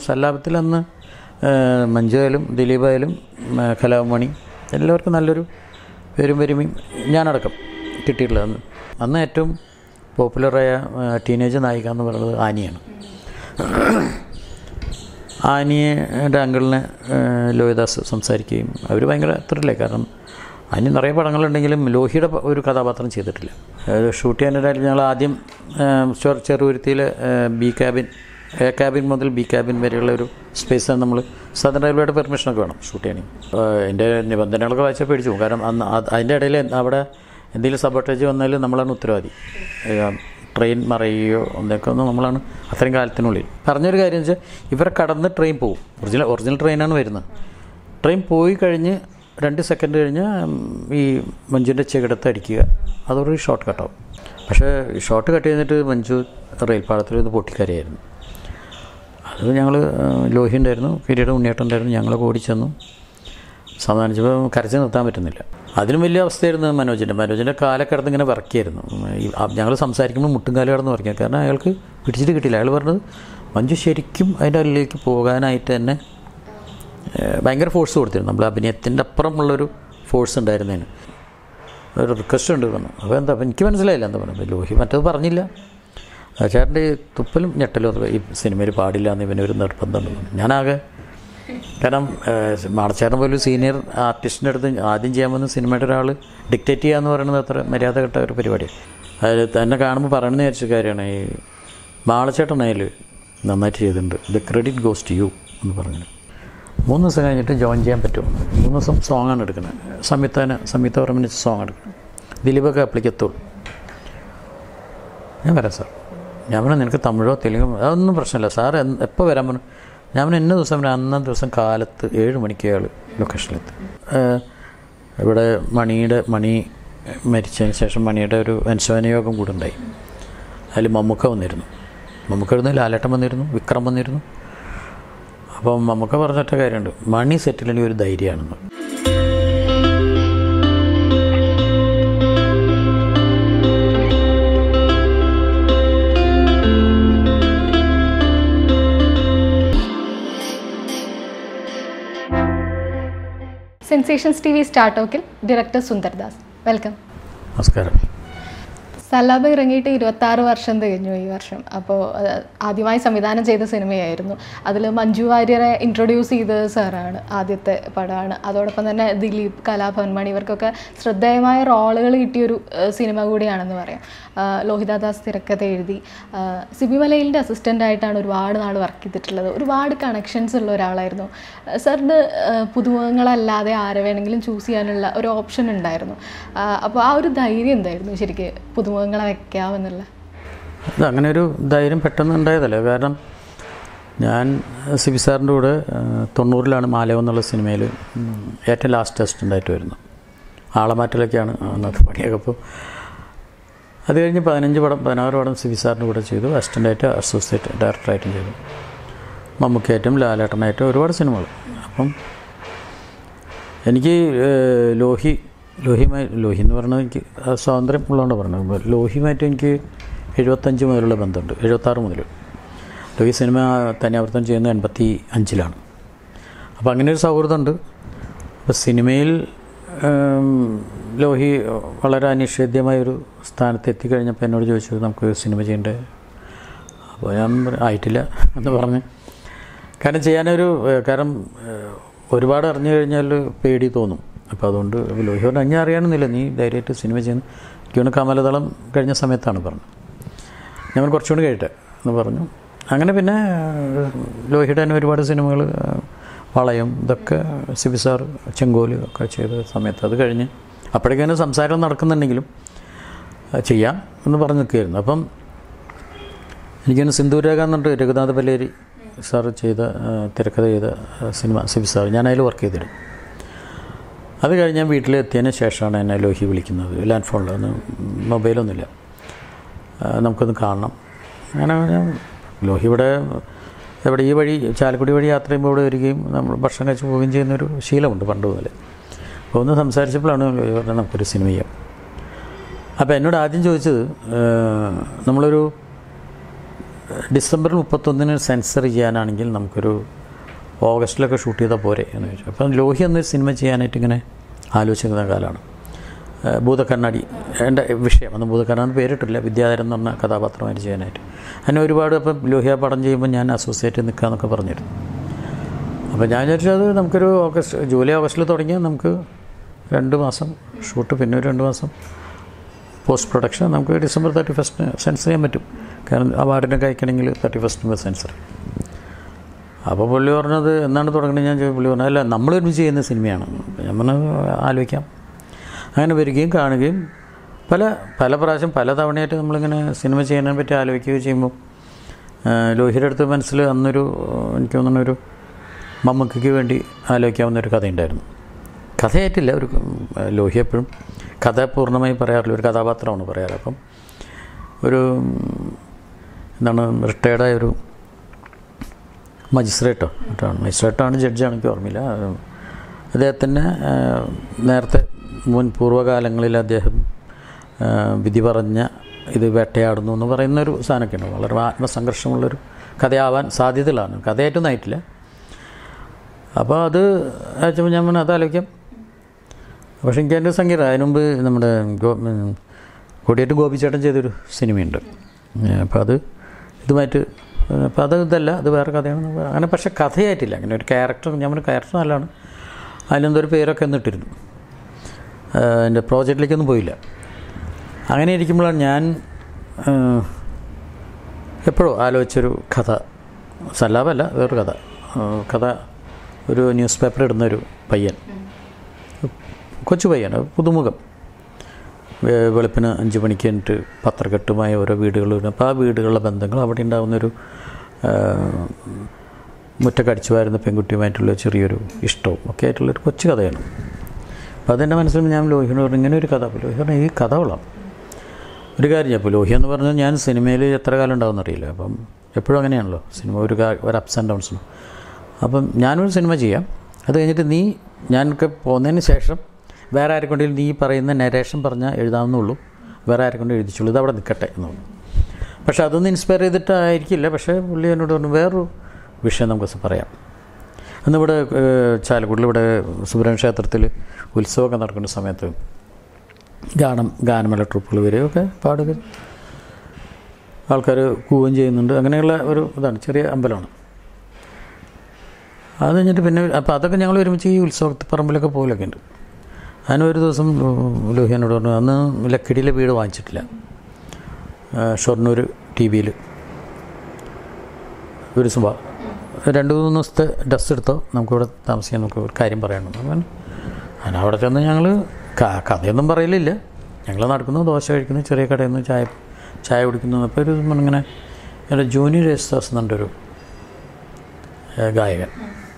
സല്ലാപത്തിൽ അന്ന് മഞ്ജുവായാലും ദിലീപായാലും കലാഭവൻ എല്ലാവർക്കും നല്ലൊരു പേരും പെരുമയും ഞാനടക്കം കിട്ടിയിട്ടുള്ളത്. അന്ന് ഏറ്റവും പോപ്പുലറായ ടീനേജ് നായിക എന്ന് പറയുന്നത് ആനിയാണ്. ആനിയുടെ അങ്കിളിനെ ലോഹിദാസ് സംസാരിക്കുകയും അവർ ഭയങ്കര ത്രില്ലേ. കാരണം ആനി നിറയെ പടങ്ങളുണ്ടെങ്കിലും ലോഹിയുടെ ഒരു കഥാപാത്രം ചെയ്തിട്ടില്ല. ഷൂട്ട് ചെയ്യാനായിട്ട് ഞങ്ങൾ ആദ്യം ചെറുതുരുത്തിയിലെ എ ക്യാബിൻ മുതൽ ബി ക്യാബിൻ വരെയുള്ള ഒരു സ്പേസാണ്. നമ്മൾ സദൻ റെയിൽവേയുടെ പെർമിഷനൊക്കെ വേണം ഷൂട്ട് ചെയ്യണമെങ്കിൽ. എൻ്റെ നിബന്ധനകളൊക്കെ വായിച്ചാൽ പേടിച്ചു പോകും. കാരണം അതിൻ്റെ ഇടയിൽ അവിടെ എന്തെങ്കിലും സബോട്ടേജ് വന്നാൽ നമ്മളാണ് ഉത്തരവാദി. ട്രെയിൻ മറയുകയോ എന്തൊക്കെ നമ്മളാണ് അത്രയും കാലത്തിനുള്ളിൽ. പറഞ്ഞൊരു കാര്യം വെച്ചാൽ ഇവരെ കടന്ന് ട്രെയിൻ പോകും. ഒറിജിനൽ ട്രെയിനാണ് വരുന്നത്. ട്രെയിൻ പോയി കഴിഞ്ഞ് 2 സെക്കൻഡ് കഴിഞ്ഞ് ഈ മഞ്ജുവിൻ്റെ ചെകിടത്ത് അടിക്കുക, അതൊരു ഷോർട്ട് കട്ടാവും. പക്ഷേ ഷോർട്ട് കട്ട് ചെയ്തിട്ട് മഞ്ജു റെയിൽപ്പാളത്തിൽ നിന്ന് പൊട്ടിക്കരയായിരുന്നു. അത് ഞങ്ങൾ ലോഹി ഉണ്ടായിരുന്നു, കിരീടം ഉണ്ണിയേട്ടുണ്ടായിരുന്നു, ഞങ്ങളൊക്കെ ഓടിച്ചെന്നു സമാധാനിച്ചപ്പോൾ കരച്ച് നിർത്താൻ പറ്റുന്നില്ല. അതിനും വലിയ അവസ്ഥയായിരുന്നു മനോജിൻ്റെ കാലൊക്കെ കിടന്ന് ഇങ്ങനെ വിറക്കിയായിരുന്നു. ഞങ്ങൾ സംസാരിക്കുമ്പോൾ മുട്ടും കാലം കിടന്ന് വിറക്കുക. കാരണം അയാൾക്ക് പിടിച്ചിട്ട് കിട്ടിയില്ല. അയാൾ പറഞ്ഞത് മഞ്ജു ശരിക്കും അതിൻ്റെ അല്ലിലേക്ക് പോകാനായിട്ട് തന്നെ ഭയങ്കര ഫോഴ്സ് കൊടുത്തിരുന്നു. നമ്മൾ അഭിനയത്തിൻ്റെ അപ്പുറമുള്ളൊരു ഫോഴ്സ് ഉണ്ടായിരുന്നതിന്. ഒരു റിക്വസ്റ്റ് ഉണ്ട് പറഞ്ഞു. അപ്പോൾ എന്താ എനിക്ക് മനസ്സിലായില്ല എന്താ പറഞ്ഞു. ലോഹി മറ്റത് പറഞ്ഞില്ല. ചേട്ടൻ്റെ ഈ തുപ്പലും ഞെട്ടലും ഈ സിനിമയിൽ പാടില്ല എന്ന് ഇവനൊരു നിർബന്ധമുണ്ട്. ഞാനാകെ കാരണം മാടച്ചേട്ടൻ പോലും സീനിയർ ആർട്ടിസ്റ്റിൻ്റെ അടുത്ത് ആദ്യം ചെയ്യാൻ വന്ന സിനിമയുടെ ഒരാൾ ഡിക്റ്റേറ്റ് ചെയ്യുക എന്ന് പറയുന്നത് അത്ര മര്യാദ കെട്ട ഒരു പരിപാടിയാണ്. അതിൽ തന്നെ കാണുമ്പോൾ പറയണമെന്ന് വിചാരിച്ച കാര്യമാണ്. ഈ മാളച്ചേട്ടനായാൽ നന്നായിട്ട് ചെയ്തിട്ടുണ്ട്, the credit goes to you എന്ന് പറഞ്ഞു. 3 ദിവസം കഴിഞ്ഞിട്ട് ജോയിൻ ചെയ്യാൻ പറ്റുമോ? 3 ദിവസം സോങ്ങാണ് എടുക്കുന്നത്. സംയുക്ത വർമ്മ സോങ് എടുക്കണം. ദിലീപൊക്കെ അപ്ലിക്കത്തുള്ളൂ. ഞാൻ വരാം സാർ. ഞാൻ പറഞ്ഞു നിനക്ക് തമിഴോ തെലുങ്കോ അതൊന്നും പ്രശ്നമില്ല സാർ, എപ്പോൾ വരാൻ പറഞ്ഞു. ഞാൻ പറഞ്ഞു ഇന്ന ദിവസം അന്നത്തെ ദിവസം കാലത്ത് 7 മണിക്ക് അയാൾ ലൊക്കേഷനിലെത്തി. ഇവിടെ മണി മരിച്ചതിന് ശേഷം മണിയുടെ ഒരു അനുശോചനയോഗം കൂടെ ഉണ്ടായി. അതിൽ മമ്മൂക്ക വന്നിരുന്നു, ലാലേട്ടൻ വന്നിരുന്നു, വിക്രം വന്നിരുന്നു. അപ്പം മമ്മൂക്ക പറഞ്ഞിട്ട കാര്യമുണ്ട്, മണി സെറ്റിലെങ്കിൽ ഒരു ധൈര്യമാണെന്ന്. സെൻസേഷൻസ് ടി വി സ്റ്റാർ ടോക്കിൽ ഡയറക്ടർ സുന്ദർ ദാസ്, വെൽക്കം. നമസ്കാരം. സല്ലാപം ഇറങ്ങിയിട്ട് 26 വർഷം തികഞ്ഞു ഈ വർഷം. അപ്പോൾ ആദ്യമായി സംവിധാനം ചെയ്ത സിനിമയായിരുന്നു. അതിൽ മഞ്ജു വാര്യരെ ഇൻട്രൊഡ്യൂസ് ചെയ്തത് സാറാണ്, ആദ്യത്തെ പടമാണ്. അതോടൊപ്പം തന്നെ ദിലീപ്, കലാഭവൻ ഇവർക്കൊക്കെ ശ്രദ്ധേയമായ റോളുകൾ കിട്ടിയൊരു സിനിമ കൂടിയാണെന്ന് പറയാം. ലോഹിതദാസ് തിരക്കഥ എഴുതി. സിബി മലയിലിൻ്റെ അസിസ്റ്റൻ്റായിട്ടാണ് ഒരുപാട് നാൾ വർക്ക് ചെയ്തിട്ടുള്ളത്. ഒരുപാട് കണക്ഷൻസ് ഉള്ള ഒരാളായിരുന്നു. സാറിന് പുതുമുഖങ്ങളല്ലാതെ ആരെ വേണമെങ്കിലും ചൂസ് ചെയ്യാനുള്ള ഒരു ഓപ്ഷൻ ഉണ്ടായിരുന്നു. അപ്പോൾ ആ ഒരു ധൈര്യം എന്തായിരുന്നു ശരിക്കും പുതുമുഖങ്ങളെ വെക്കാമെന്നുള്ള? അങ്ങനെ ഒരു ധൈര്യം പെട്ടെന്ന് ഉണ്ടായതല്ലേ. കാരണം ഞാൻ സിബി സാറിൻ്റെ കൂടെ 90-ലാണ് മാലയം എന്നുള്ള സിനിമയിൽ ഏറ്റവും ലാസ്റ്റ് അസിസ്റ്റൻ്റായിട്ട് വരുന്നു. ആളമാറ്റലൊക്കെയാണ് അന്നത്തെ പണിയൊക്കെ. അപ്പോൾ അത് കഴിഞ്ഞ് 16 പടം സിബി സാറിൻ്റെ കൂടെ ചെയ്തു. അസിസ്റ്റൻ്റായിട്ട്, അസോസിയേറ്റ് ഡയറക്ടറായിട്ടും ചെയ്തു. മമ്മൂക്കയായിട്ടും ലാലേട്ടനായിട്ടും ഒരുപാട് സിനിമകൾ. അപ്പം എനിക്ക് ലോഹി എന്ന് പറഞ്ഞാൽ എനിക്ക് സ്വാതന്ത്ര്യം ഉള്ളതുകൊണ്ട് പറഞ്ഞത്. ലോഹിയുമായിട്ട് എനിക്ക് 75 മുതലുള്ള ബന്ധമുണ്ട്, 76 മുതൽ. ലോഹി സിനിമ തനിയാവർത്തനം ചെയ്യുന്നത് 85-ലാണ്. അപ്പോൾ അങ്ങനെ ഒരു സൗഹൃദമുണ്ട്. അപ്പോൾ സിനിമയിൽ ലോഹി വളരെ അനിഷേധ്യമായൊരു സ്ഥാനത്ത് എത്തിക്കഴിഞ്ഞപ്പോൾ എന്നോട് ചോദിച്ചു നമുക്ക് സിനിമ ചെയ്യേണ്ടത്. അപ്പോൾ ഞാൻ ആയിട്ടില്ല എന്ന് പറഞ്ഞ്. കാരണം ചെയ്യാനൊരു കാരണം ഒരുപാട് അറിഞ്ഞു കഴിഞ്ഞാൽ പേടി തോന്നും. അപ്പോൾ അതുകൊണ്ട് ലോഹി പറഞ്ഞാൽ ഞാൻ അറിയാനൊന്നുമില്ല, നീ ധൈര്യമായിട്ട് സിനിമ ചെയ്യുന്നു. എനിക്ക് കമലതളം കഴിഞ്ഞ സമയത്താണ് പറഞ്ഞത്. ഞാൻ കുറച്ചുകൂടി കഴിയട്ടെ എന്ന് പറഞ്ഞു. അങ്ങനെ പിന്നെ ലോഹിയുടെ തന്നെ ഒരുപാട് സിനിമകൾ, വളയം, ഇതൊക്കെ സിബി സാർ, ചെങ്കോല് ഒക്കെ ചെയ്ത സമയത്ത് അത് കഴിഞ്ഞ് അപ്പോഴേക്കും സംസാരം നടക്കുന്നുണ്ടെങ്കിലും ചെയ്യാം എന്ന് പറഞ്ഞ് നിൽക്കുകയായിരുന്നു. അപ്പം എനിക്കൊന്ന് സിന്ദൂരേഖ എന്നുണ്ട് രഘുനാഥ് പല്ലേരി സാർ ചെയ്ത തിരക്കഥ ചെയ്ത സിനിമ സിബി സാർ, ഞാൻ അതിൽ വർക്ക് ചെയ്തിരുന്നു. അത് കഴിഞ്ഞ് ഞാൻ വീട്ടിലെത്തിയതിന് ശേഷമാണ് എന്നെ ലോഹി വിളിക്കുന്നത്. ലാൻഡ് ഫോണിൽ ഒന്നും മൊബൈലൊന്നുമില്ല, നമുക്കൊന്ന് കാണണം. അങ്ങനെ ഞാൻ ലോഹി ഇവിടെ ഈ വഴി ചാലക്കുടി വഴി യാത്ര ചെയ്യുമ്പോൾ ഇവിടെ വരികയും നമ്മൾ ഭക്ഷണം കഴിച്ച് പോവുകയും ചെയ്യുന്നൊരു ശീലമുണ്ട് പണ്ട് മുതൽ. അപ്പോൾ ഒന്ന് സംസാരിച്ചപ്പോഴാണ് ലോഹി പറഞ്ഞത് നമുക്കൊരു സിനിമ ചെയ്യാം. അപ്പോൾ എന്നോട് ആദ്യം ചോദിച്ചത് നമ്മളൊരു ഡിസംബർ 31 സെൻസർ ചെയ്യാനാണെങ്കിൽ നമുക്കൊരു ഓഗസ്റ്റിലൊക്കെ ഷൂട്ട് ചെയ്താൽ പോരെ എന്ന് ചോദിച്ചു. അപ്പം ലോഹി എന്നൊരു സിനിമ ചെയ്യാനായിട്ട് ഇങ്ങനെ ആലോചിക്കുന്ന കാലമാണ്. ഭൂതക്കണ്ണാടി എൻ്റെ വിഷയം അന്ന് ഭൂതക്കണ്ണാടി പേരിട്ടില്ല, വിദ്യാധരൻ എന്ന് പറഞ്ഞ കഥാപാത്രമായിട്ട് ചെയ്യാനായിട്ട്. അങ്ങനെ ഒരുപാട് അപ്പം ലോഹിയ പടം ചെയ്യുമ്പോൾ ഞാൻ അസോസിയേറ്റ് നിൽക്കാമെന്നൊക്കെ പറഞ്ഞിരുന്നു. അപ്പോൾ ഞാൻ വിചാരിച്ചത് നമുക്കൊരു ജൂലൈ ഓഗസ്റ്റിൽ തുടങ്ങിയാൽ നമുക്ക് 2 മാസം ഷൂട്ട്, പിന്നെ ഒരു 2 മാസം പോസ്റ്റ് പ്രൊഡക്ഷൻ, നമുക്ക് ഡിസംബർ 31 സെൻസർ ചെയ്യാൻ പറ്റും. കാരണം അവാർഡിനൊക്കെ അയക്കണമെങ്കിൽ 31 സെൻസർ. അപ്പോൾ പുള്ളി പറഞ്ഞത് എന്നാണ് തുടങ്ങുന്നത് ഞാൻ പുള്ളി പറഞ്ഞു അല്ല നമ്മളൊരുമിച്ച് ചെയ്യുന്ന സിനിമയാണ്. ഞാൻ പറഞ്ഞത് ആലോചിക്കാം. അങ്ങനെ വരികയും കാണുകയും പല പ്രാവശ്യം പല തവണയായിട്ട് നമ്മളിങ്ങനെ സിനിമ ചെയ്യുന്നതിനെ പറ്റി ആലോചിക്കുകയും ചെയ്യുമ്പോൾ ലോഹിയുടെ അടുത്ത് മനസ്സിൽ അന്നൊരു എനിക്ക് തോന്നുന്നൊരു മമ്മൂട്ടിക്ക് വേണ്ടി ആലോചിക്കാവുന്നൊരു കഥയുണ്ടായിരുന്നു. കഥയായിട്ടില്ല, ഒരു ലോഹി എപ്പോഴും കഥ പൂർണ്ണമായി പറയാറില്ല, ഒരു കഥാപാത്രമാണ് പറയാറ്. അപ്പം ഒരു എന്താണ് റിട്ടയർഡായ ഒരു മജിസ്ട്രേറ്റാണ് ജഡ്ജാണ്, എനിക്ക് ഓർമ്മയില്ല. അദ്ദേഹത്തിന് നേരത്തെ പൂർവ്വകാലങ്ങളിൽ അദ്ദേഹം വിധി പറഞ്ഞ ഇത് വേട്ടയാടുന്നു എന്ന് പറയുന്നൊരു സാധനമൊക്കെയാണ്. വളരെ ആത്മസംഘർഷമുള്ളൊരു കഥയാവാൻ സാധ്യതകളാണ്, കഥയായിട്ടൊന്നും ആയിട്ടില്ല. അപ്പോൾ അത് അയച്ചപ്പോൾ ഞാൻ അത് ആലോചിക്കാം. പക്ഷേ എനിക്ക് അതിൻ്റെ സംഗീതം അതിന് മുമ്പ് നമ്മുടെ കൊടിയേറ്റ് ഗോപിച്ചേട്ടൻ ചെയ്തൊരു സിനിമയുണ്ട്. അപ്പോൾ അത് ഇതുമായിട്ട് അപ്പോൾ അത് ഇതല്ല, അത് വേറെ കഥയാണ് അങ്ങനെ. പക്ഷേ കഥയായിട്ടില്ല, അങ്ങനെ ഒരു ക്യാരക്ടർ, ഞാൻ പറഞ്ഞ ക്യാരക്ടർ നല്ലതാണ്, അതിലെന്തൊരു പേരൊക്കെ എന്നിട്ടിരുന്നു. എൻ്റെ പ്രോജക്റ്റിലേക്കൊന്നും പോയില്ല. അങ്ങനെ ഇരിക്കുമ്പോഴാണ് ഞാൻ എപ്പോഴും ആലോചിച്ചൊരു കഥ, സല്ലാപല്ല വേറൊരു കഥ ഒരു ന്യൂസ് പേപ്പർ ഇടുന്നൊരു പയ്യൻ, കൊച്ചു പയ്യൻ, പുതുമുഖം, വെളുപ്പിന് 5 മണിക്ക് എന്നിട്ട് പത്രക്കെട്ടുമായ ഓരോ വീടുകൾ. അപ്പോൾ ആ വീടുകളിലെ ബന്ധങ്ങൾ, അവിടെ ഉണ്ടാകുന്നൊരു മുറ്റക്കടിച്ചു വരുന്ന പെൺകുട്ടിയുമായിട്ടുള്ള ചെറിയൊരു ഇഷ്ടവും ഒക്കെ ആയിട്ടുള്ളൊരു കൊച്ചു കഥയാണ്. അപ്പോൾ അതെൻ്റെ മനസ്സിൽ ഞാൻ ലോഹിയോട് പറഞ്ഞു ഇങ്ങനെ ഒരു കഥ. അപ്പോൾ ലോഹി പറഞ്ഞു ഈ കഥ കൊള്ളാം. ഒരു കാര്യം അപ്പോൾ ലോഹി എന്ന് പറഞ്ഞാൽ ഞാൻ സിനിമയിൽ എത്ര കാലം ഉണ്ടാവുമെന്ന് അറിയില്ല. അപ്പം എപ്പോഴും അങ്ങനെയാണല്ലോ സിനിമ, ഒരു അപ്സ് ആൻഡ് ഡൗൺസിനും. അപ്പം ഞാനൊരു സിനിമ ചെയ്യാം, അത് കഴിഞ്ഞിട്ട് ഞാനൊക്കെ പോകുന്നതിന് ശേഷം വേറെ ആരെക്കൊണ്ടെങ്കിലും നീ പറയുന്ന നരേഷൻ പറഞ്ഞാൽ എഴുതാവുന്നുള്ളൂ, വേറെ ആരെക്കൊണ്ട് എഴുതിച്ചുള്ളൂ, ഇത് അവിടെ നിൽക്കട്ടെ എന്ന് പറഞ്ഞു. പക്ഷേ അതൊന്നും ഇൻസ്പയർ ചെയ്തിട്ടായിരിക്കില്ല. പക്ഷേ പുള്ളി എന്നോട് പറഞ്ഞു വേറൊരു വിഷയം നമുക്ക് പറയാം. അന്നിവിടെ ചാലക്കുടിയിൽ ഇവിടെ സുബ്രഹ്മണ്യ ക്ഷേത്രത്തിൽ ഉത്സവമൊക്കെ നടക്കുന്ന സമയത്ത് ഗാനമേള ട്രൂപ്പുകൾ വരികയൊക്കെ പാടുക, ആൾക്കാർ കൂവുകയും ചെയ്യുന്നുണ്ട്. അങ്ങനെയുള്ള ഒരു ഇതാണ്, ചെറിയ അമ്പലമാണ്. അത് കഴിഞ്ഞിട്ട് പിന്നെ അപ്പോൾ അതൊക്കെ ഞങ്ങൾ ഒരുമിച്ച് ഈ ഉത്സവപ്പറമ്പിലൊക്കെ പോലൊക്കെ ഉണ്ട്. അതിനൊരു ദിവസം ലോഹിയനോട് പറഞ്ഞു അന്ന് ലക്കിടിയിലെ വീട് വാങ്ങിച്ചിട്ടില്ല, ഷൊർണൂർ TV-യിൽ ഒരു 2-3 ദിവസത്തെ ഡ്രസ്സ് എടുത്തോ, നമുക്കിവിടെ താമസിക്കാൻ, നമുക്ക് ഒരു കാര്യം പറയണം. അങ്ങനെ അവിടെ ചെന്ന് ഞങ്ങൾ കഥയൊന്നും പറയലില്ല, ഞങ്ങൾ നടക്കുന്നു, ദോശ കഴിക്കുന്നു, ചെറിയ കടയിൽ നിന്ന് ചായ കുടിക്കുന്നു. അപ്പോൾ ഒരു ഇങ്ങനെ ജൂനിയർ യേശുദാസ് എന്നുണ്ടൊരു ഗായകൻ,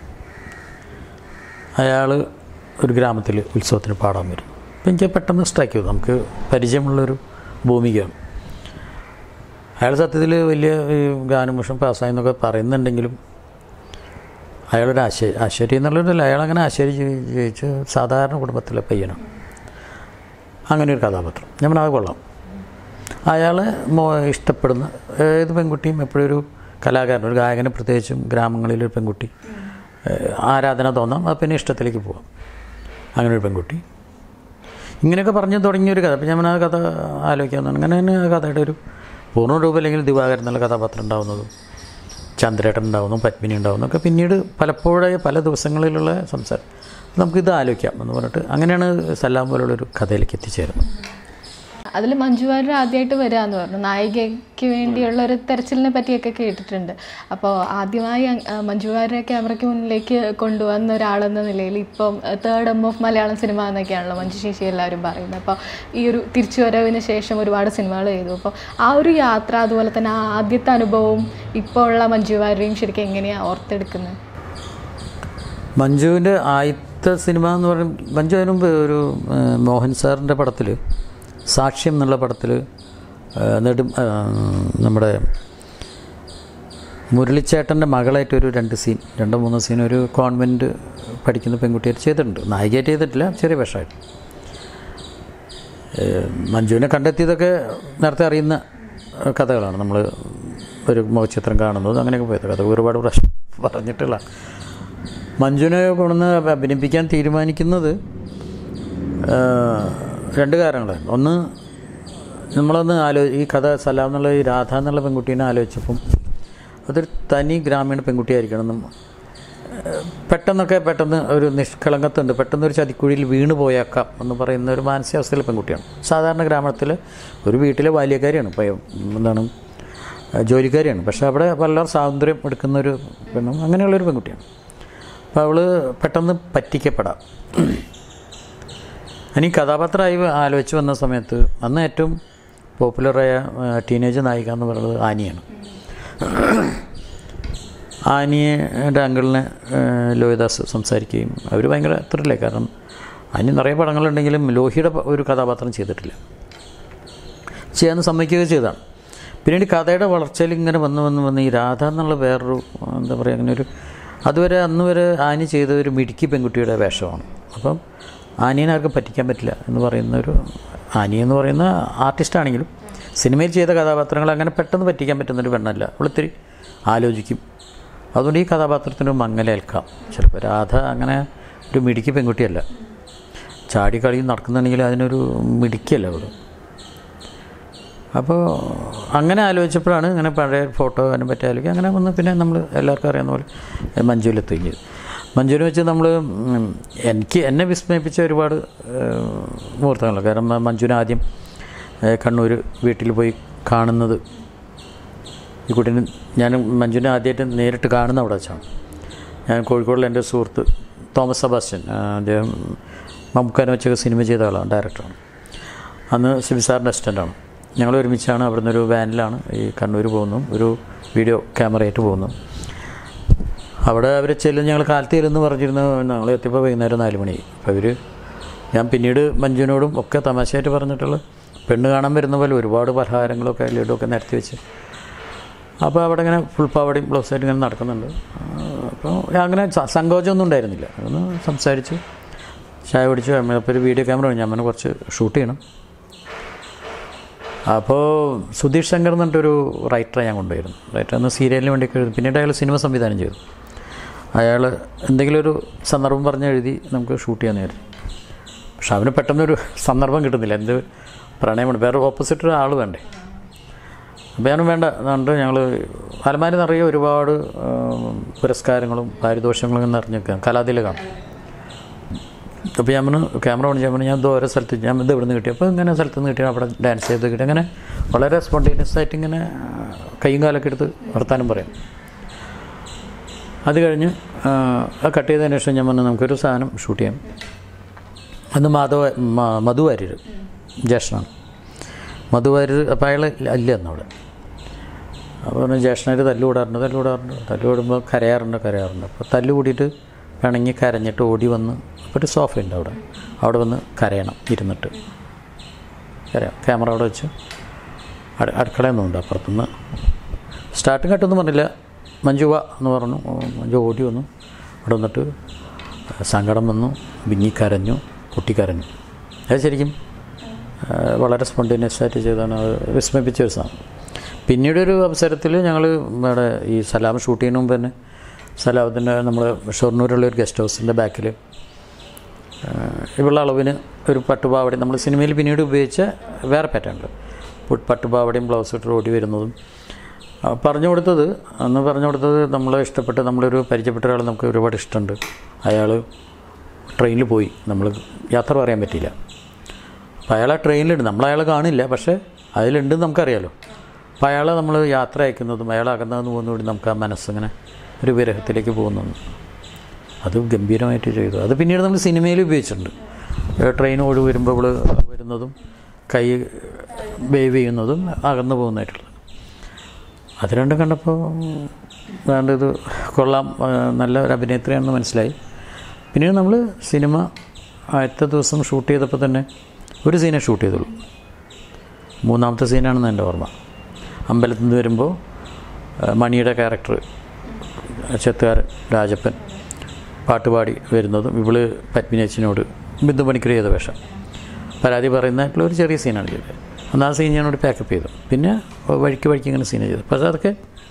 അയാൾ ഒരു ഗ്രാമത്തിൽ ഉത്സവത്തിന് പാടാൻ വരും. അപ്പോൾ എനിക്ക് പെട്ടെന്ന് സ്ട്രൈക്ക് ചെയ്തു, നമുക്ക് പരിചയമുള്ളൊരു ഭൂമികയാണ്. അയാൾ സത്യത്തിൽ വലിയ ഗാനമോഷം പാസ്സായെന്നൊക്കെ പറയുന്നുണ്ടെങ്കിലും അയാളൊരു ആശ്ചര്യം എന്നുള്ളതല്ല, അയാളങ്ങനെ ആശ്ചര്യം ജയിച്ച് സാധാരണ കുടുംബത്തിലെ പയ്യനാണ്. അങ്ങനെ ഒരു കഥാപാത്രം ഞാൻ അത് കൊള്ളാം. അയാളെ ഇഷ്ടപ്പെടുന്ന ഏത് പെൺകുട്ടിയും എപ്പോഴും ഒരു കലാകാരൻ, ഒരു ഗായകന് പ്രത്യേകിച്ചും ഗ്രാമങ്ങളിലൊരു പെൺകുട്ടി ആരാധന തോന്നാം, അത് പിന്നെ ഇഷ്ടത്തിലേക്ക് പോകാം. അങ്ങനെ ഒരു പെൺകുട്ടി ഇങ്ങനെയൊക്കെ പറഞ്ഞു തുടങ്ങിയൊരു കഥ. അപ്പോൾ ഞാൻ ആ കഥ ആലോചിക്കാവുന്നതാണ്. അങ്ങനെ തന്നെ ആ കഥയുടെ ഒരു പൂർണ്ണ രൂപം അല്ലെങ്കിൽ ദിവാകരൻ എന്നുള്ള കഥാപാത്രം ഉണ്ടാകുന്നതും ചന്ദ്രേട്ടൻ ഉണ്ടാകുന്നു, പത്മിനി ഉണ്ടാകുന്നു ഒക്കെ പിന്നീട് പലപ്പോഴായി പല ദിവസങ്ങളിലുള്ള സംസാരം നമുക്കിത് ആലോചിക്കാം എന്ന് പറഞ്ഞിട്ട് അങ്ങനെയാണ് സല്ലാം പോലുള്ളൊരു കഥയിലേക്ക് എത്തിച്ചേരുന്നത്. അതിൽ മഞ്ജു വാര്യർ ആദ്യമായിട്ട് വരികയെന്ന് പറഞ്ഞു, നായികയ്ക്ക് വേണ്ടിയുള്ള ഒരു തെരച്ചിലിനെ പറ്റിയൊക്കെ കേട്ടിട്ടുണ്ട്. അപ്പോൾ ആദ്യമായി മഞ്ജു വാര്യരെ ക്യാമറയ്ക്ക് മുന്നിലേക്ക് കൊണ്ടുവന്ന ഒരാളെന്ന നിലയിൽ ഇപ്പം 3rd M of Malayalam cinema എന്നൊക്കെയാണല്ലോ മഞ്ജു ശേഷി എല്ലാവരും പറയുന്നത്. അപ്പോൾ ഈ ഒരു തിരിച്ചുവരവിന് ശേഷം ഒരുപാട് സിനിമകൾ ചെയ്തു. അപ്പോൾ ആ ഒരു യാത്ര, അതുപോലെ തന്നെ ആ ആദ്യത്തെ അനുഭവവും ഇപ്പോൾ ഉള്ള മഞ്ജു വാര്യരെയും ശരിക്കും എങ്ങനെയാണ് ഓർത്തെടുക്കുന്നത്? മഞ്ജുവിൻ്റെ ആദ്യത്തെ സിനിമ എന്ന് പറയുമ്പോൾ മഞ്ജു അതിന് മുമ്പ് ഒരു മോഹൻ സാറിൻ്റെ പടത്തിൽ സാക്ഷ്യം എന്നുള്ള പടത്തിൽ നമ്മുടെ മുരളിച്ചേട്ടൻ്റെ മകളായിട്ടൊരു 2-3 സീൻ ഒരു കോൺവെൻറ്റ് പഠിക്കുന്ന പെൺകുട്ടിയായിട്ട് ചെയ്തിട്ടുണ്ട്. നായികയായിട്ട് ചെയ്തിട്ടില്ല, ചെറിയ വേഷമായിട്ട്. മഞ്ജുവിനെ കണ്ടെത്തിയതൊക്കെ നേരത്തെ അറിയുന്ന കഥകളാണ്. നമ്മൾ ഒരു മുഖചിത്രം കാണുന്നതും അങ്ങനെയൊക്കെ പോയത്. അത് ഒരുപാട് പ്രശ്നം പറഞ്ഞിട്ടുള്ള മഞ്ജുവിനെ കൊണ്ടുവന്ന് അഭിനയിപ്പിക്കാൻ തീരുമാനിക്കുന്നത് 2 കാരണങ്ങളാണ്. ഒന്ന്, നമ്മളൊന്ന് ഈ കഥ സലാം എന്നുള്ള ഈ രാധ എന്നുള്ള പെൺകുട്ടീനെ ആലോചിച്ചപ്പം അതൊരു തനി ഗ്രാമീണ പെൺകുട്ടിയായിരിക്കണം. പെട്ടെന്ന് ഒരു നിഷ്കളങ്കത്തുണ്ട്, പെട്ടെന്നൊരു ചതിക്കുഴിയിൽ വീണ് പോയേക്കാം എന്ന് പറയുന്ന ഒരു മാനസികാവസ്ഥയിലെ പെൺകുട്ടിയാണ്. സാധാരണ ഗ്രാമത്തിൽ ഒരു വീട്ടിലെ ബാല്യക്കാരിയാണ്, എന്താണ് ജോലിക്കാരിയാണ്. പക്ഷേ അവിടെ വളരെ സ്വാതന്ത്ര്യം എടുക്കുന്നൊരു പെണ്ണും അങ്ങനെയുള്ളൊരു പെൺകുട്ടിയാണ്. അപ്പോൾ അവൾ പെട്ടെന്ന് പറ്റിക്കപ്പെടാം. ഇനി കഥാപാത്രമായി ആലോചിച്ച് വന്ന സമയത്ത് അന്ന് ഏറ്റവും പോപ്പുലറായ ടീനേജ് നായിക എന്ന് പറയുന്നത് ആനിയാണ്. ആനിയുടെ അങ്കിളിനെ ലോഹിദാസ് സംസാരിക്കുകയും അവർ ഭയങ്കര ത്രില്ലേ. കാരണം ആനി നിറയെ പടങ്ങളുണ്ടെങ്കിലും ലോഹിയുടെ ഒരു കഥാപാത്രം ചെയ്തിട്ടില്ല, ചെയ്യാൻ സമ്മതിക്കുകയും ചെയ്തതാണ്. പിന്നീട് കഥയുടെ വളർച്ചയിൽ ഇങ്ങനെ വന്ന് ഈ രാധ എന്നുള്ള വേറൊരു എന്താ പറയുക, അങ്ങനെ ഒരു അന്ന് വരെ ആനി ചെയ്ത ഒരു മിടുക്കി പെൺകുട്ടിയുടെ വേഷമാണ്. അപ്പം ആനിയെ ആർക്കും പറ്റിക്കാൻ പറ്റില്ല എന്ന് പറയുന്നൊരു, ആനി എന്ന് പറയുന്ന ആർട്ടിസ്റ്റാണെങ്കിലും സിനിമയിൽ ചെയ്ത കഥാപാത്രങ്ങൾ അങ്ങനെ പെട്ടെന്ന് പറ്റിക്കാൻ പറ്റുന്നൊരു പെണ്ണല്ല. അവളിത്തിരി ആലോചിക്കും. അതുകൊണ്ട് ഈ കഥാപാത്രത്തിന് മങ്ങലേൽക്കാം ചിലപ്പോൾ. രാധ അങ്ങനെ ഒരു മിടുക്കി പെൺകുട്ടിയല്ല, ചാടിക്കളി നടക്കുന്നുണ്ടെങ്കിൽ അതിനൊരു മിടുക്കിയല്ല അവൾ. അപ്പോൾ അങ്ങനെ ആലോചിച്ചപ്പോഴാണ് ഇങ്ങനെ പഴയ ഫോട്ടോ അതിനെ പറ്റി ആലോചിക്കുക. അങ്ങനെ വന്ന് പിന്നെ നമ്മൾ എല്ലാവർക്കും അറിയാവുന്ന പോലെ മഞ്ജുവിലെത്തുകയും ചെയ്തു. മഞ്ജുവിനെ വെച്ച് നമ്മൾ എന്നെ വിസ്മയിപ്പിച്ച ഒരുപാട് മുഹൂർത്തങ്ങളാണ്. കാരണം മഞ്ജുവിനെ ആദ്യം കണ്ണൂർ വീട്ടിൽ പോയി കാണുന്നത്, ഈ കുട്ടീനെ ഞാൻ മഞ്ജുവിനെ ആദ്യമായിട്ട് നേരിട്ട് കാണുന്ന അവിടെ വെച്ചാണ്. ഞാൻ കോഴിക്കോടിലെ എൻ്റെ സുഹൃത്ത് തോമസ് സെബാസ്റ്റ്യൻ, അദ്ദേഹം മമ്മൂക്കാനെ വെച്ചൊക്കെ സിനിമ ചെയ്ത ആളാണ്, ഡയറക്ടറാണ്. അന്ന് സിബി സാറിൻ്റെ അസിസ്റ്റൻ്റാണ്. ഞങ്ങൾ ഒരുമിച്ചാണ് അവിടെ നിന്നൊരു വാനിലാണ് ഈ കണ്ണൂർ പോകുന്നു, ഒരു വീഡിയോ ക്യാമറയായിട്ട് പോകുന്നു. അവിടെ അവർ ഞങ്ങൾ കാലത്ത് ചെല്ലുമെന്ന് പറഞ്ഞിരുന്നു. ഞങ്ങൾ എത്തിയപ്പോൾ വൈകുന്നേരം 4 മണി. അപ്പോൾ ഞാൻ പിന്നീട് മഞ്ജുവിനോടും ഒക്കെ തമാശയായിട്ട് പറഞ്ഞിട്ടുള്ള പെണ്ണ് കാണാൻ വരുന്ന പോലെ ഒരുപാട് പലഹാരങ്ങളൊക്കെ ലഡുവൊക്കെ നിരത്തി വെച്ച്, അപ്പോൾ അവിടെ ഇങ്ങനെ ഫുൾ പാവടയും ബ്ലൗസായിട്ട് ഇങ്ങനെ നടക്കുന്നുണ്ട്. അപ്പോൾ അങ്ങനെ സങ്കോചമൊന്നും ഉണ്ടായിരുന്നില്ല. അതൊന്ന് സംസാരിച്ച് ചായ പിടിച്ചു. അപ്പോൾ ഒരു വീഡിയോ ക്യാമറ ഞാൻ അങ്ങനെ കുറച്ച് ഷൂട്ട് ചെയ്യണം. അപ്പോൾ സുധീഷ് ശങ്കർ എന്ന് പറഞ്ഞിട്ടൊരു റൈറ്ററെ ഞാൻ കൊണ്ടുപോയിരുന്നു. റൈറ്റർ എന്ന സീരിയലിന് വേണ്ടിയൊക്കെ എഴുതി. പിന്നീട് അയാൾ സിനിമ സംവിധാനം ചെയ്തു. അയാൾ എന്തെങ്കിലും ഒരു സന്ദർഭം പറഞ്ഞ് എഴുതി നമുക്ക് ഷൂട്ട് ചെയ്യാമെന്ന് വിചാരിച്ചു. പക്ഷെ അവന് പെട്ടെന്നൊരു സന്ദർഭം കിട്ടുന്നില്ല. എന്ത് പ്രണയമാണ്, വേറെ ഓപ്പോസിറ്റ് ഒരു ആൾ വേണ്ടേ. അപ്പോൾ ഞാനും വേണ്ട എന്നുകൊണ്ട് ഞങ്ങൾ അലമാരി നിറയെ ഒരുപാട് പുരസ്കാരങ്ങളും പാരിതോഷങ്ങളും നിറഞ്ഞൊക്കെ കലാതിൽ കാണും. അപ്പോൾ ഞാൻ ക്യാമറ ഓൺ ചെയ്യാൻ ഞാൻ ഓരോ സ്ഥലത്ത് ഞാൻ ഇത് ഇവിടെ നിന്ന് കിട്ടി. അപ്പോൾ ഇങ്ങനെ സ്ഥലത്ത് നിന്ന് കിട്ടി, അവിടെ ഡാൻസ് ചെയ്ത് കിട്ടി. അങ്ങനെ വളരെ സ്പോണ്ടേനിയസ് ആയിട്ട് ഇങ്ങനെ കൈയും കാലൊക്കെ എടുത്ത് വർത്താനം പറയാം. അത് കഴിഞ്ഞ് കട്ട് ചെയ്തതിന് ശേഷം ഞാൻ പറഞ്ഞു നമുക്കൊരു സാധനം ഷൂട്ട് ചെയ്യാം. അന്ന് മധു വാര്യർ ജ്യേഷ്ഠനാണ്. മധു വാര്യർ അപ്പോൾ അയാൾ അല്ല എന്നവിടെ. അപ്പോൾ പറഞ്ഞു ജ്യേഷ്ഠനായിട്ട് തല്ലുകൂടുമ്പോൾ കരയാറുണ്ട്. അപ്പോൾ തല്ല് കൂടിയിട്ട് പിണങ്ങി കരഞ്ഞിട്ട് ഓടി വന്ന് അപ്പോൾ ഒരു സോഫയുണ്ട് അവിടെ വന്ന് കരയണം, ഇരുന്നിട്ട് കരയാം. ക്യാമറ അവിടെ വെച്ച് അടുക്കളയിൽ നിന്നുണ്ട് അപ്പുറത്തുനിന്ന്. സ്റ്റാർട്ടിങ് കട്ടൊന്നും പറഞ്ഞില്ല. മഞ്ജു വാ എന്ന് പറഞ്ഞു. മഞ്ജു ഓടി വന്നു. അവിടെ വന്നിട്ട് സങ്കടം വന്നു, വിങ്ങിക്കരഞ്ഞു, പൊട്ടിക്കരഞ്ഞു. അത് ശരിക്കും വളരെ സ്പോണ്ടേനിയസ് ആയിട്ട് ചെയ്താണ്. അത് വിസ്മയിപ്പിച്ചൊരു സാധനം. പിന്നീടൊരു അവസരത്തിൽ ഞങ്ങൾ ഇവിടെ ഈ സലാം ഷൂട്ട് ചെയ്യുന്ന മുമ്പ് തന്നെ സലാമത്തിൻ്റെ നമ്മൾ ഷൊർണൂരുള്ളൊരു ഗസ്റ്റ് ഹൗസിൻ്റെ ബാക്കിൽ ഇവളുടെ അളവിന് ഒരു പട്ടുപാവടയും നമ്മൾ സിനിമയിൽ പിന്നീട് ഉപയോഗിച്ച വേറെ പാറ്റേണിൽ പട്ടുപാവടയും ബ്ലൗസ് ഇട്ട് ഓടി വരുന്നതും അന്ന് പറഞ്ഞു കൊടുത്തത് നമ്മളെ ഇഷ്ടപ്പെട്ട് നമ്മളൊരു പരിചയപ്പെട്ട ഒരാൾ നമുക്ക് ഒരുപാട് ഇഷ്ടമുണ്ട്. അയാൾ ട്രെയിനിൽ പോയി, നമ്മൾ യാത്ര പറയാൻ പറ്റിയില്ല. അപ്പോൾ അയാൾ ആ ട്രെയിനിലുണ്ട്, നമ്മളയാളെ കാണില്ല, പക്ഷേ അതിലുണ്ടെന്ന് നമുക്കറിയാലോ. അപ്പോൾ അയാളെ നമ്മൾ യാത്ര അയക്കുന്നതും അയാൾ അകന്നതെന്ന് പോകുന്നതുകൊണ്ട് നമുക്ക് ആ മനസ്സിങ്ങനെ ഒരു വിരഹത്തിലേക്ക് പോകുന്നു. അത് ഗംഭീരമായിട്ട് ചെയ്തു. അത് പിന്നീട് നമ്മൾ സിനിമയിൽ ഉപയോഗിച്ചിട്ടുണ്ട്. ട്രെയിൻ ഓടി വരുമ്പോൾ അവൾ വരുന്നതും കൈ വേവ് ചെയ്യുന്നതും അകന്നു പോകുന്നതായിട്ടുള്ളത്. അത് രണ്ടും കണ്ടപ്പോൾ വേണ്ടത് കൊള്ളാം, നല്ല ഒരു അഭിനേത്രിയാണെന്ന് മനസ്സിലായി. പിന്നീട് നമ്മൾ സിനിമ ആദ്യത്തെ ദിവസം ഷൂട്ട് ചെയ്തപ്പോൾ തന്നെ ഒരു സീനെ ഷൂട്ട് ചെയ്തുള്ളൂ. 3ാമത്തെ സീനാണെന്ന് എൻ്റെ ഓർമ്മ. അമ്പലത്തിൽ നിന്ന് വരുമ്പോൾ മണിയുടെ ക്യാരക്ടർ ചെത്തുകാരൻ രാജപ്പൻ പാട്ടുപാടി വരുന്നതും ഇവള് പത്മിനേച്ചിനോട് ബിന്ദു പണിക്കർ ചെയ്ത വേഷം പരാതി പറയുന്നതായിട്ടുള്ള ഒരു ചെറിയ സീനാണ് ചെയ്തത്. അന്ന് ആ സീൻ ഞാനോട് പാക്കപ്പ് ചെയ്തു. പിന്നെ വഴിക്ക് ഇങ്ങനെ സീൻ ചെയ്തു. പക്ഷേ അതൊക്കെ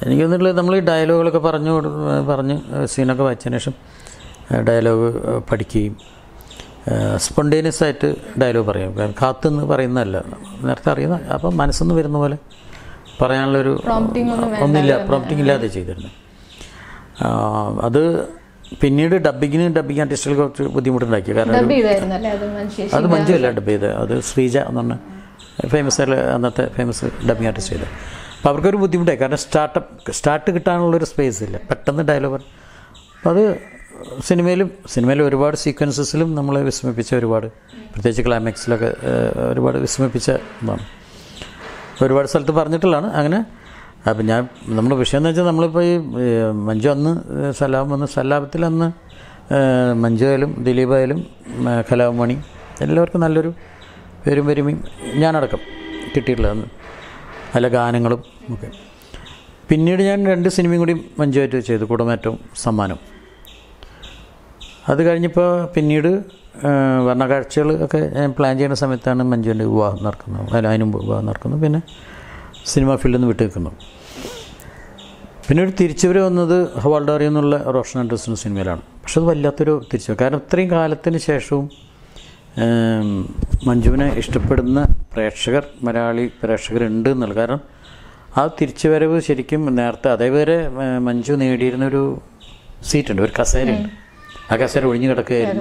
എനിക്ക് തോന്നിയിട്ടുള്ളത് നമ്മൾ ഈ ഡയലോഗുകളൊക്കെ പറഞ്ഞ് സീനൊക്കെ വായിച്ചതിന് ശേഷം ഡയലോഗ് പഠിക്കുകയും സ്പോണ്ടേനിയസ് ആയിട്ട് ഡയലോഗ് പറയും. കാത്തുനിന്ന് പറയുന്നതല്ല, നേരത്തെ അറിയുന്ന അപ്പം മനസ്സിൽ നിന്ന് വരുന്ന പോലെ പറയാനുള്ളൊരു പ്രോംപ്റ്റിംഗ് ഇല്ലാതെ ചെയ്തിരുന്നു. അത് പിന്നീട് ഡബ്ബിങ് ആർട്ടിസ്റ്റുകൾ കുറച്ച് ബുദ്ധിമുട്ടുണ്ടാക്കി. കാരണം അത് മഞ്ജു അല്ല ഡബ് ചെയ്ത്, അത് ശ്രീജ എന്ന് പറഞ്ഞ അന്നത്തെ ഫേമസ് ഡബ്ബിങ് ആർട്ടിസ്റ്റ് ചെയ്തത്. അപ്പോൾ അവർക്കൊരു ബുദ്ധിമുട്ടായി, കാരണം സ്റ്റാർട്ട് കിട്ടാനുള്ളൊരു സ്പേസ് ഇല്ല, പെട്ടെന്ന് ഡയലോഗ്. അപ്പോൾ അത് സിനിമയിൽ ഒരുപാട് സീക്വൻസസിലും നമ്മളെ വിസ്മയിപ്പിച്ച ഒരുപാട്, പ്രത്യേകിച്ച് ക്ലൈമാക്സിലൊക്കെ ഒരുപാട് വിസ്മയിപ്പിച്ച ഇതാണ്. ഒരുപാട് സ്ഥലത്ത് പറഞ്ഞിട്ടുള്ളതാണ് അങ്ങനെ. അപ്പം നമ്മുടെ വിഷയം എന്ന് വെച്ചാൽ നമ്മളിപ്പോൾ ഈ മഞ്ജു അന്ന് സല്ലാപം വന്ന് സല്ലാപത്തിൽ അന്ന് മഞ്ജു ആയാലും ദിലീപായാലും കലാഭവൻ എല്ലാവർക്കും നല്ലൊരു പേരും പെരുമയും ഞാനടക്കം കിട്ടിയിട്ടുള്ളത് അന്ന്, നല്ല ഗാനങ്ങളും ഒക്കെ. പിന്നീട് ഞാൻ 2 സിനിമയും കൂടി മഞ്ജുവായിട്ട് ചെയ്തു, കുടമേറ്റവും സമ്മാനം. അത് കഴിഞ്ഞപ്പോൾ പിന്നീട് വർണ്ണക്കാഴ്ചകൾ ഒക്കെ ഞാൻ പ്ലാൻ ചെയ്യുന്ന സമയത്താണ് മഞ്ജുവിൻ്റെ വിവാഹം നടക്കുന്നത്, അതിന് മുമ്പ് വിവാഹം നടക്കുന്നത്. പിന്നെ സിനിമ ഫീൽഡിൽ നിന്ന് വിട്ടു നിൽക്കുന്നു. പിന്നെ ഒരു തിരിച്ചുവരവ് വന്നത് ഹവാൾഡാറി എന്നുള്ള റോഷൻ ആൻഡ്രൂസിൻ്റെ സിനിമയിലാണ്. പക്ഷെ അത് വല്ലാത്തൊരു തിരിച്ചുവരവ്, കാരണം ഇത്രയും കാലത്തിന് ശേഷവും മഞ്ജുവിനെ ഇഷ്ടപ്പെടുന്ന മലയാളി പ്രേക്ഷകരുണ്ട് എന്നുള്ളത്. കാരണം ആ തിരിച്ചുവരവ് ശരിക്കും നേരത്തെ അതേവരെ മഞ്ജു നേടിയിരുന്നൊരു സീറ്റുണ്ട്, ഒരു കസേരയുണ്ട്, ആ കസേര ഒഴിഞ്ഞു കിടക്കുകയായിരുന്നു.